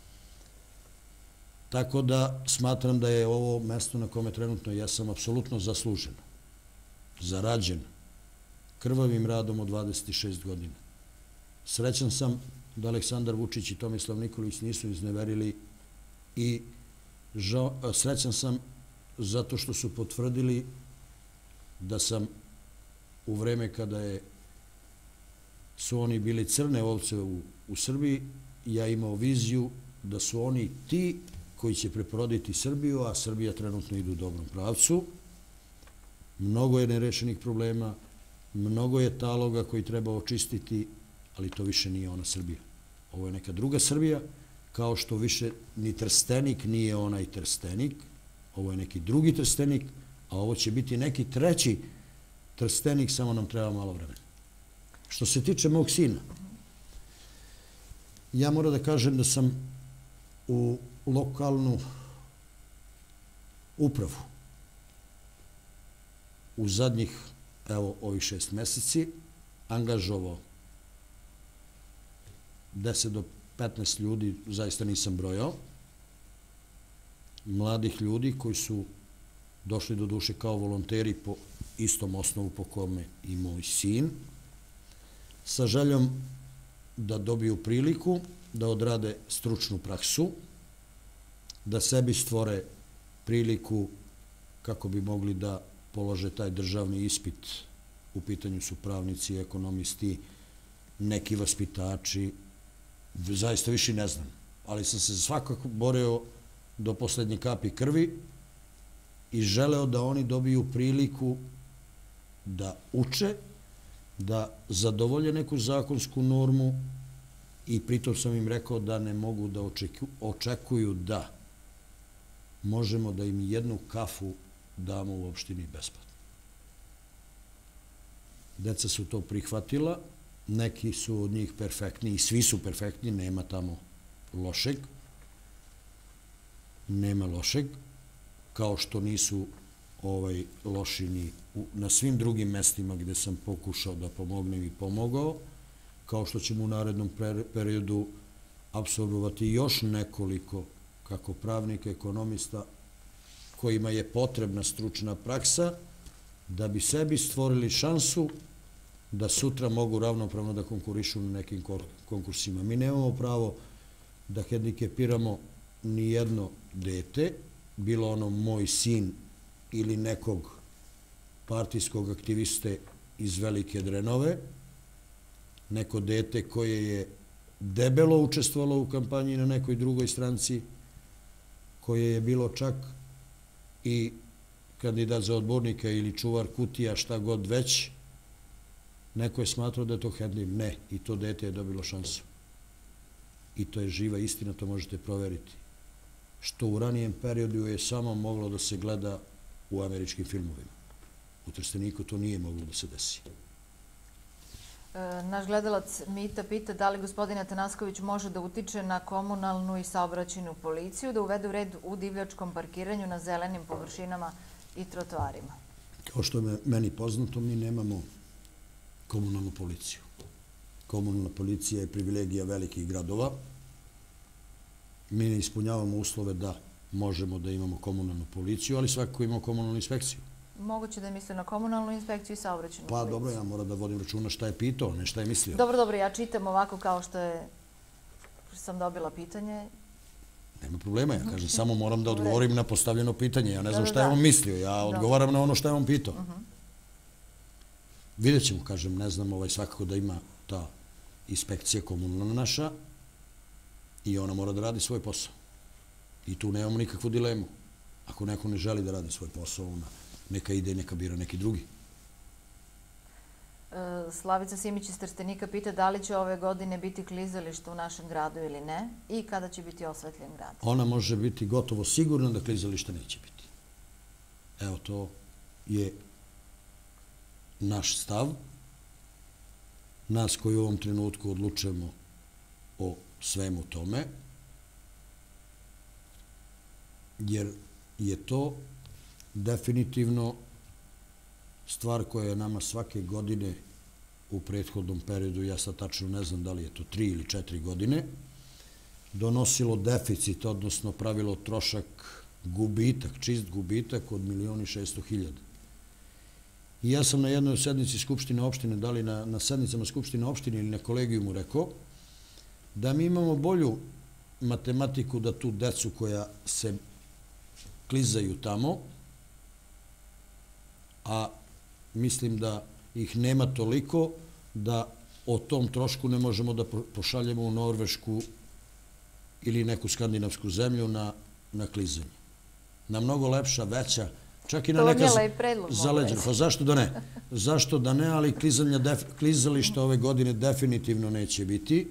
Tako da smatram da je ovo mesto na kome trenutno jesam apsolutno zasluženo, zarađen, krvavim radom od dvadeset šest godina. Srećan sam da Aleksandar Vučić i Tomislav Nikolić nisu izneverili i srećan sam zato što su potvrdili da sam u vreme kada je su oni bili crne ovce u, u Srbiji, ja imao viziju da su oni ti koji će preporoditi Srbiju, a Srbija trenutno ide u dobrom pravcu. Mnogo je nerešenih problema, mnogo je taloga koji treba očistiti, ali to više nije ona Srbija. Ovo je neka druga Srbija, kao što više ni Trstenik nije onaj Trstenik, ovo je neki drugi Trstenik, a ovo će biti neki treći Trstenik, samo nam treba malo vremena. Što se tiče mog sina, ja moram da kažem da sam u lokalnu upravu u zadnjih, evo, ovih šest meseci angažovao deset do petnaest ljudi, zaista nisam brojao, mladih ljudi koji su došli do duše kao volonteri po istom osnovu po kome i moj sin, sa željom da dobiju priliku da odrade stručnu praksu, da sebi stvore priliku kako bi mogli da polože taj državni ispit. U pitanju su pravnici, ekonomisti, neki vaspitači, zaista više ne znam, ali sam se svakako borio do poslednje kapi krvi i želeo da oni dobiju priliku da uče, da zadovolje neku zakonsku normu i pritom sam im rekao da ne mogu da očekuju da možemo da im jednu kafu damo u opštini besplatno. Deca su to prihvatila, neki su od njih perfektni i svi su perfektni, nema tamo lošeg, nema lošeg, kao što nisu loši ni na svim drugim mestima gde sam pokušao da pomognem i pomogao, kao što ćemo u narednom periodu apsorbovati još nekoliko, kako pravnika, ekonomista, kojima je potrebna stručna praksa, da bi sebi stvorili šansu da sutra mogu ravnopravno da konkurišu na nekim konkursima. Mi nemamo pravo da hendikepiramo ni jedno dete, bilo ono moj sin ili nekog partijskog aktiviste iz Velike Drenove, neko dete koje je debelo učestvovalo u kampanji na nekoj drugoj stranci, koje je bilo čak i kandidat za odbornika ili čuvar kutija, šta god već, Neko je smatrao da je to headline. Ne, i to dete je dobilo šansu. I to je živa istina, to možete proveriti. Što u ranijem periodu je samo moglo da se gleda u američkim filmovima. U Trsteniku to nije moglo da se desi. Naš gledalac Mita pita da li gospodin Atanasković može da utiče na komunalnu i saobraćajnu policiju, da uvede u red u divljačkom parkiranju na zelenim površinama i trotoarima. Kao što je meni poznato, mi nemamo komunalnu policiju. Komunalna policija je privilegija velikih gradova. Mi ne ispunjavamo uslove da možemo da imamo komunalnu policiju, ali svakako imamo komunalnu inspekciju. Moguće da je mislio na komunalnu inspekciju i saobraćajnu policiju. Pa dobro, ja moram da vodim računa šta je pitao, ne šta je mislio. Dobro, dobro, ja čitam ovako kao što je sam dobila pitanje. Nema problema, ja kažem, samo moram da odgovorim na postavljeno pitanje. Ja ne znam šta je on mislio, ja odgovaram na ono šta je on pitao. Vidjet ćemo, kažem, ne znam, svakako da ima ta inspekcija komunalna naša i ona mora da radi svoj posao. I tu nemamo nikakvu dilemu. Ako neko ne želi da radi svoj posao, ona neka ide i neka bira neki drugi. Slavica Simić iz Trstenika pita da li će ove godine biti klizalište u našem gradu ili ne i kada će biti osvetljen grad. Ona može biti gotovo sigurna da klizališta neće biti. Evo, to je naš stav. Nas koji u ovom trenutku odlučujemo o svemu tome, jer je to definitivno stvar koja je nama svake godine u prethodnom periodu, ja sad tačno ne znam da li je to tri ili četiri godine, donosilo deficit, odnosno pravilo trošak, gubitak, čist gubitak od milion i šesto hiljada. I ja sam na jednoj sednici Skupštine opštine, da li na, na sednicama Skupštine opštine ili na kolegijumu rekao, da mi imamo bolju matematiku da tu decu koja se klizaju tamo, a mislim da ih nema toliko da o tom trošku ne možemo da pošaljemo u Norvešku ili neku skandinavsku zemlju na, na klizanje. Na mnogo lepša, veća, čak i na neka zaleđena. Pa zašto da ne? Zašto da ne, ali klizališta ove godine definitivno neće biti,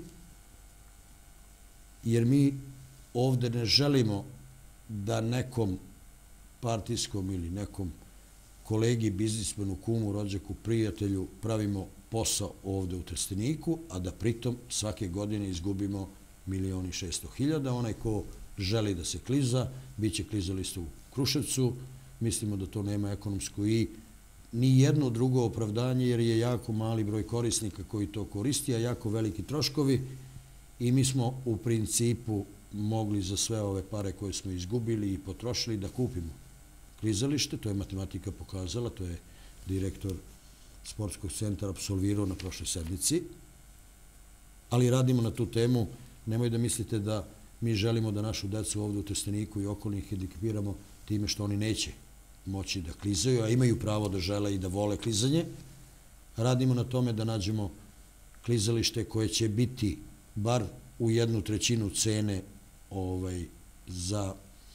jer mi ovde ne želimo da nekom partijskom ili nekom kolegi, biznismenu, kumu, rođaku, prijatelju pravimo posao ovde u Trsteniku, a da pritom svake godine izgubimo milion i šesto hiljada. Onaj ko želi da se kliza, bit će klizalište u Kruševcu. Mislimo da to nema ekonomsko i ni jedno drugo opravdanje, jer je jako mali broj korisnika koji to koristi, a jako veliki troškovi. I mi smo u principu mogli za sve ove pare koje smo izgubili i potrošili da kupimo klizalište. To je matematika pokazala, to je direktor sportskog centra apsolvirao na prošloj sednici. Ali radimo na tu temu. Nemoj da mislite da mi želimo da našu decu ovde u Trsteniku i okolnih hendikepiramo time što oni neće moći da klizaju, a imaju pravo da žele i da vole klizanje. Radimo na tome da nađemo klizalište koje će biti bar u jednu trećinu cene za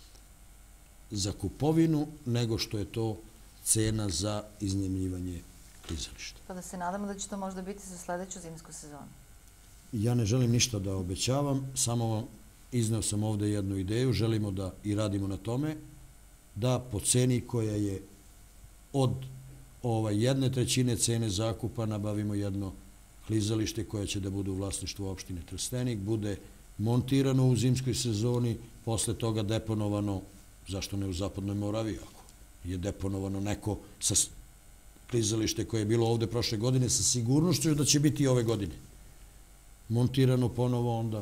za kupovinu, nego što je to cena za iznajmljivanje klizališta. Pa da se nadamo da će to možda biti za sledeću zimsku sezonu. Ja ne želim ništa da obećavam, samo vam izneo sam ovde jednu ideju, želimo da i radimo na tome, da po ceni koja je od jedne trećine cene zakupa nabavimo jedno klizalište koje će da bude u vlasništvu opštine Trstenik, bude montirano u zimskoj sezoni, posle toga deponovano, zašto ne u Zapadnoj Moraviji, ako je deponovano neko sa klizalište koje je bilo ovde prošle godine, sa sigurnošću da će biti i ove godine. Montirano ponovo, onda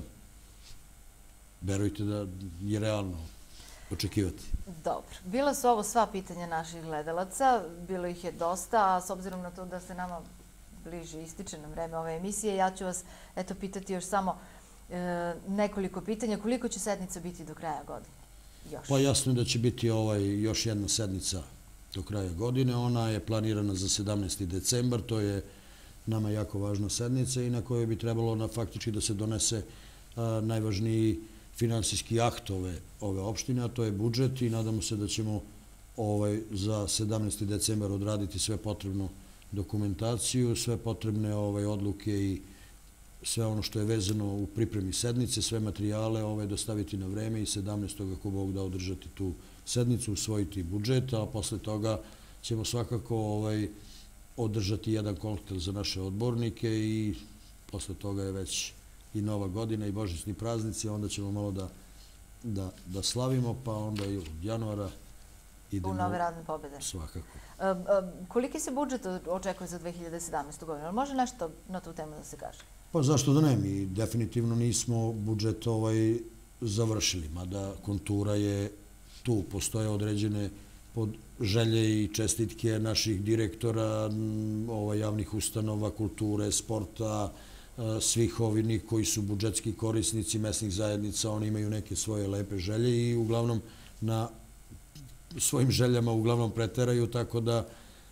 verujte da je realno očekivati. Dobro. Bila su ovo sva pitanja naših gledalaca, bilo ih je dosta, a s obzirom na to da se nama bliže ističe na vreme ove emisije, ja ću vas eto pitati još samo nekoliko pitanja. Koliko će sednica biti do kraja godine? Pa jasno je da će biti još jedna sednica do kraja godine. Ona je planirana za sedamnaesti decembar. To je nama jako važna sednica i na kojoj bi trebalo faktički da se donese najvažniji finansijski akt ove opštine, a to je budžet i nadamo se da ćemo za sedamnaesti decembar odraditi sve potrebno dokumentaciju, sve potrebne odluke i sve ono što je vezano u pripremi sednice, sve materijale dostaviti na vreme i sedamnaestog ako Bog da održati tu sednicu, usvojiti budžet, a posle toga ćemo svakako održati jedan koktel za naše odbornike i posle toga je već i Nova godina i božićni praznici, onda ćemo malo da slavimo, pa onda i od januara idemo... U nove radne pobjede. Svakako. Koliki se budžet očekuje za dve hiljade sedamnaestu. godinu? Može nešto na tu temu da se kaže? Pa zašto da ne? Mi definitivno nismo budžet završili, mada kontura je tu. Postoje određene želje i čestitke naših direktora, javnih ustanova, kulture, sporta, svih ovih koji su budžetski korisnici mesnih zajednica, oni imaju neke svoje lepe želje i uglavnom na svojim željama uglavnom preteraju, tako da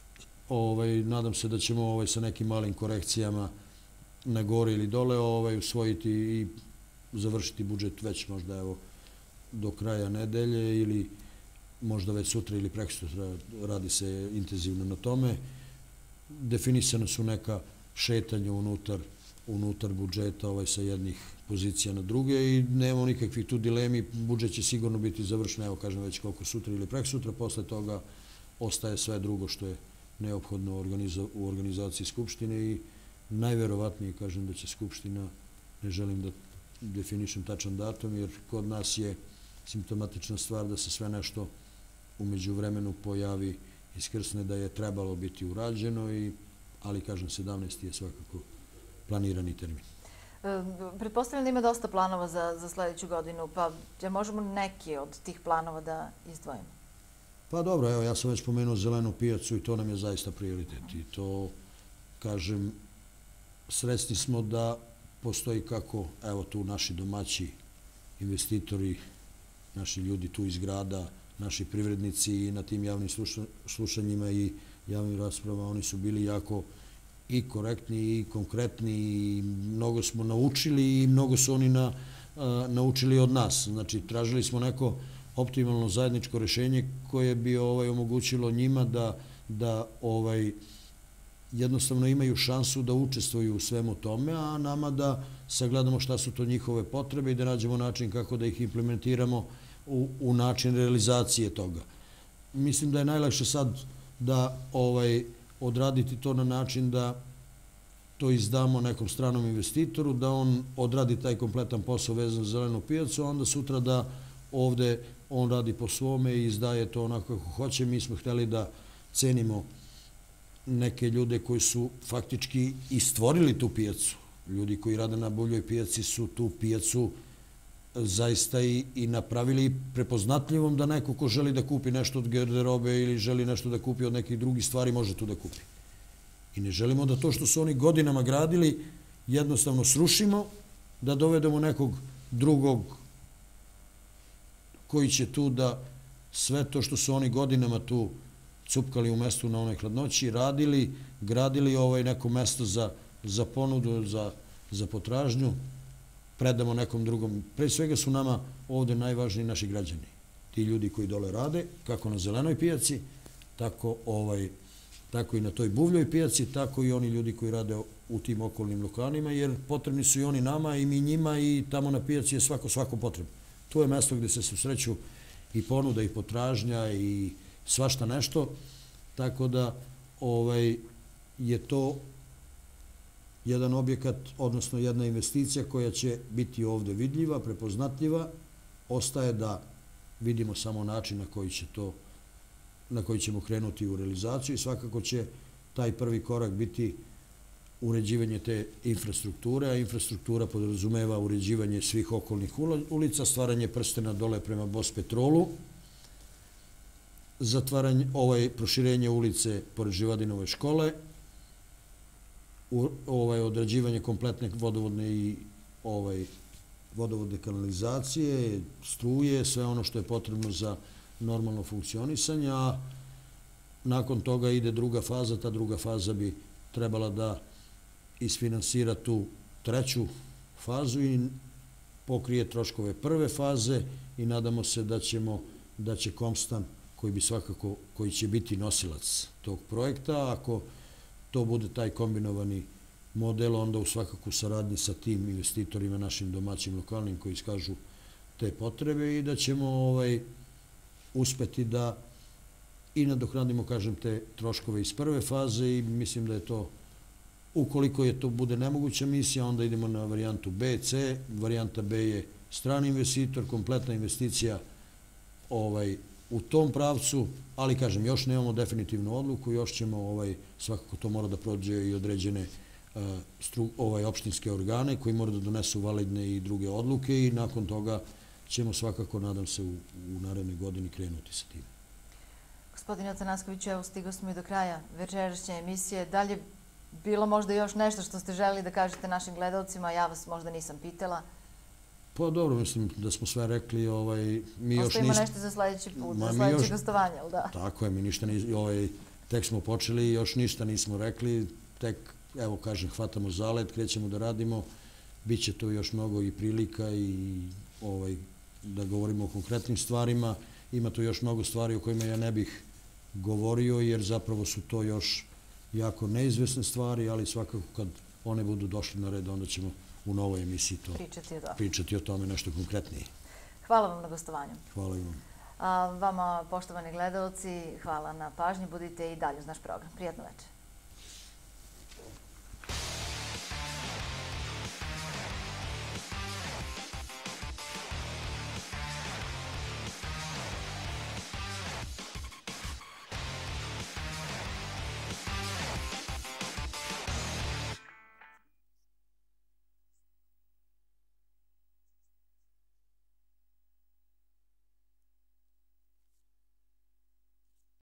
nadam se da ćemo sa nekim malim korekcijama na gore ili dole usvojiti i završiti budžet već možda evo do kraja nedelje ili možda već sutra ili prekosutra, radi se intenzivno na tome. Definisane su neka šetanja unutar budžeta sa jednih pozicija na druge i nemamo nikakvih tu dilemi. Budžet će sigurno biti završen, evo kažem već koliko sutra ili prekosutra, posle toga ostaje sve drugo što je neophodno u organizaciji Skupštine i najverovatnije kažem da će Skupština, ne želim da definišem tačan datum, jer kod nas je simptomatična stvar da se sve nešto umeđu vremenu pojavi i skrsne da je trebalo biti urađeno, ali kažem sedamnaesti je svakako planirani termin. Pretpostavljam da ima dosta planova za sledeću godinu, pa možemo neki od tih planova da izdvojimo? Pa dobro, evo ja sam već pomenuo zelenu pijacu i to nam je zaista prioritet i to, kažem, srećni smo da postoji kako, evo tu naši domaći investitori, naši ljudi tu iz grada, naši privrednici i na tim javnim slušanjima i javnim raspravama, oni su bili jako i korektni i konkretni i mnogo smo naučili i mnogo su oni naučili od nas. Znači, tražili smo neko optimalno zajedničko rešenje koje bi omogućilo njima da jednostavno imaju šansu da učestvuju u svemu tome, a nama da sagledamo šta su to njihove potrebe i da nađemo način kako da ih implementiramo u način realizacije toga. Mislim da je najlakše sad da odraditi to na način da to izdamo nekom stranom investitoru, da on odradi taj kompletan posao vezan za zelenu pijacu, a onda sutra da ovde on radi po svome i izdaje to onako kako hoće. Mi smo hteli da cenimo neke ljude koji su faktički i stvorili tu pijacu. Ljudi koji rade na Buvljoj pijaci su tu pijacu zaista i napravili prepoznatljivom da neko ko želi da kupi nešto od garderobe ili želi nešto da kupi od nekih drugih stvari može tu da kupi. I ne želimo da to što su oni godinama gradili jednostavno srušimo, da dovedemo nekog drugog koji će tu da sve to što su oni godinama tu cupkali u mestu na onoj hladnoći, radili, gradili neko mesto za ponudu, za potražnju, predamo nekom drugom. Pre svega su nama ovde najvažniji naši građani. Ti ljudi koji dole rade, kako na zelenoj pijaci, tako i na toj Buvljoj pijaci, tako i oni ljudi koji rade u tim okolnim lokalima, jer potrebni su i oni nama i mi njima i tamo na pijaci je svako svako potrebno. To je mesto gde se susreću i ponuda i potražnja i svašta nešto, tako da je to jedan objekat, odnosno jedna investicija koja će biti ovde vidljiva, prepoznatljiva. Ostaje da vidimo samo način na koji će to, na koji ćemo krenuti u realizaciju i svakako će taj prvi korak biti uređivanje te infrastrukture, a infrastruktura podrazumeva uređivanje svih okolnih ulica, stvaranje prstena dole prema Bospetrolu, zatvaranje, proširenje ulice pored Živadinove škole, odrađivanje kompletne vodovodne i vodovodne kanalizacije, struje, sve ono što je potrebno za normalno funkcionisanje, a nakon toga ide druga faza, ta druga faza bi trebala da isfinansira tu treću fazu i pokrije troškove prve faze i nadamo se da ćemo, da će Komstan, koji bi svakako, koji će biti nosilac tog projekta, ako to bude taj kombinovani model, onda u svakako saradnji sa tim investitorima, našim domaćim lokalnim koji iskažu te potrebe i da ćemo ovaj, uspeti da i nadoknadimo, kažem, te troškove iz prve faze i mislim da je to, ukoliko je to bude nemoguća misija, onda idemo na varijantu B, C. Varijanta B je strani investitor, kompletna investicija ovaj, u tom pravcu, ali kažem, još nemamo definitivnu odluku, još ćemo, ovaj, svakako to mora da prođe i određene uh, stru, ovaj, opštinske organe koji mora da donesu validne i druge odluke i nakon toga ćemo svakako, nadam se, u, u narednoj godini krenuti sa tim. Gospodine Atanaskoviću, evo stigao smo i do kraja večerašnje emisije. Da li je bilo možda još nešto što ste želeli da kažete našim gledalcima, ja vas možda nisam pitala? Pa dobro, mislim da smo sve rekli. Ovaj, mi još Ostavimo nismo... nešto za sledeći put, Ma, za mi sledeće još- gostovanje, ali da? Tako je, mi ništa nismo, ovaj, tek smo počeli i još ništa nismo rekli, tek, evo kažem, hvatamo zalet, krećemo da radimo, bit će tu još mnogo i prilika i ovaj, da govorimo o konkretnim stvarima, ima tu još mnogo stvari o kojima ja ne bih govorio, jer zapravo su to još jako neizvesne stvari, ali svakako kad one budu došli na red, onda ćemo u novoj emisiji to Pričati o tome. pričati o tome nešto konkretnije. Hvala vam na gostovanju. Hvala i vam. A vama, poštovani gledalci, hvala na pažnji. Budite i dalje uz naš program. Prijatno večer.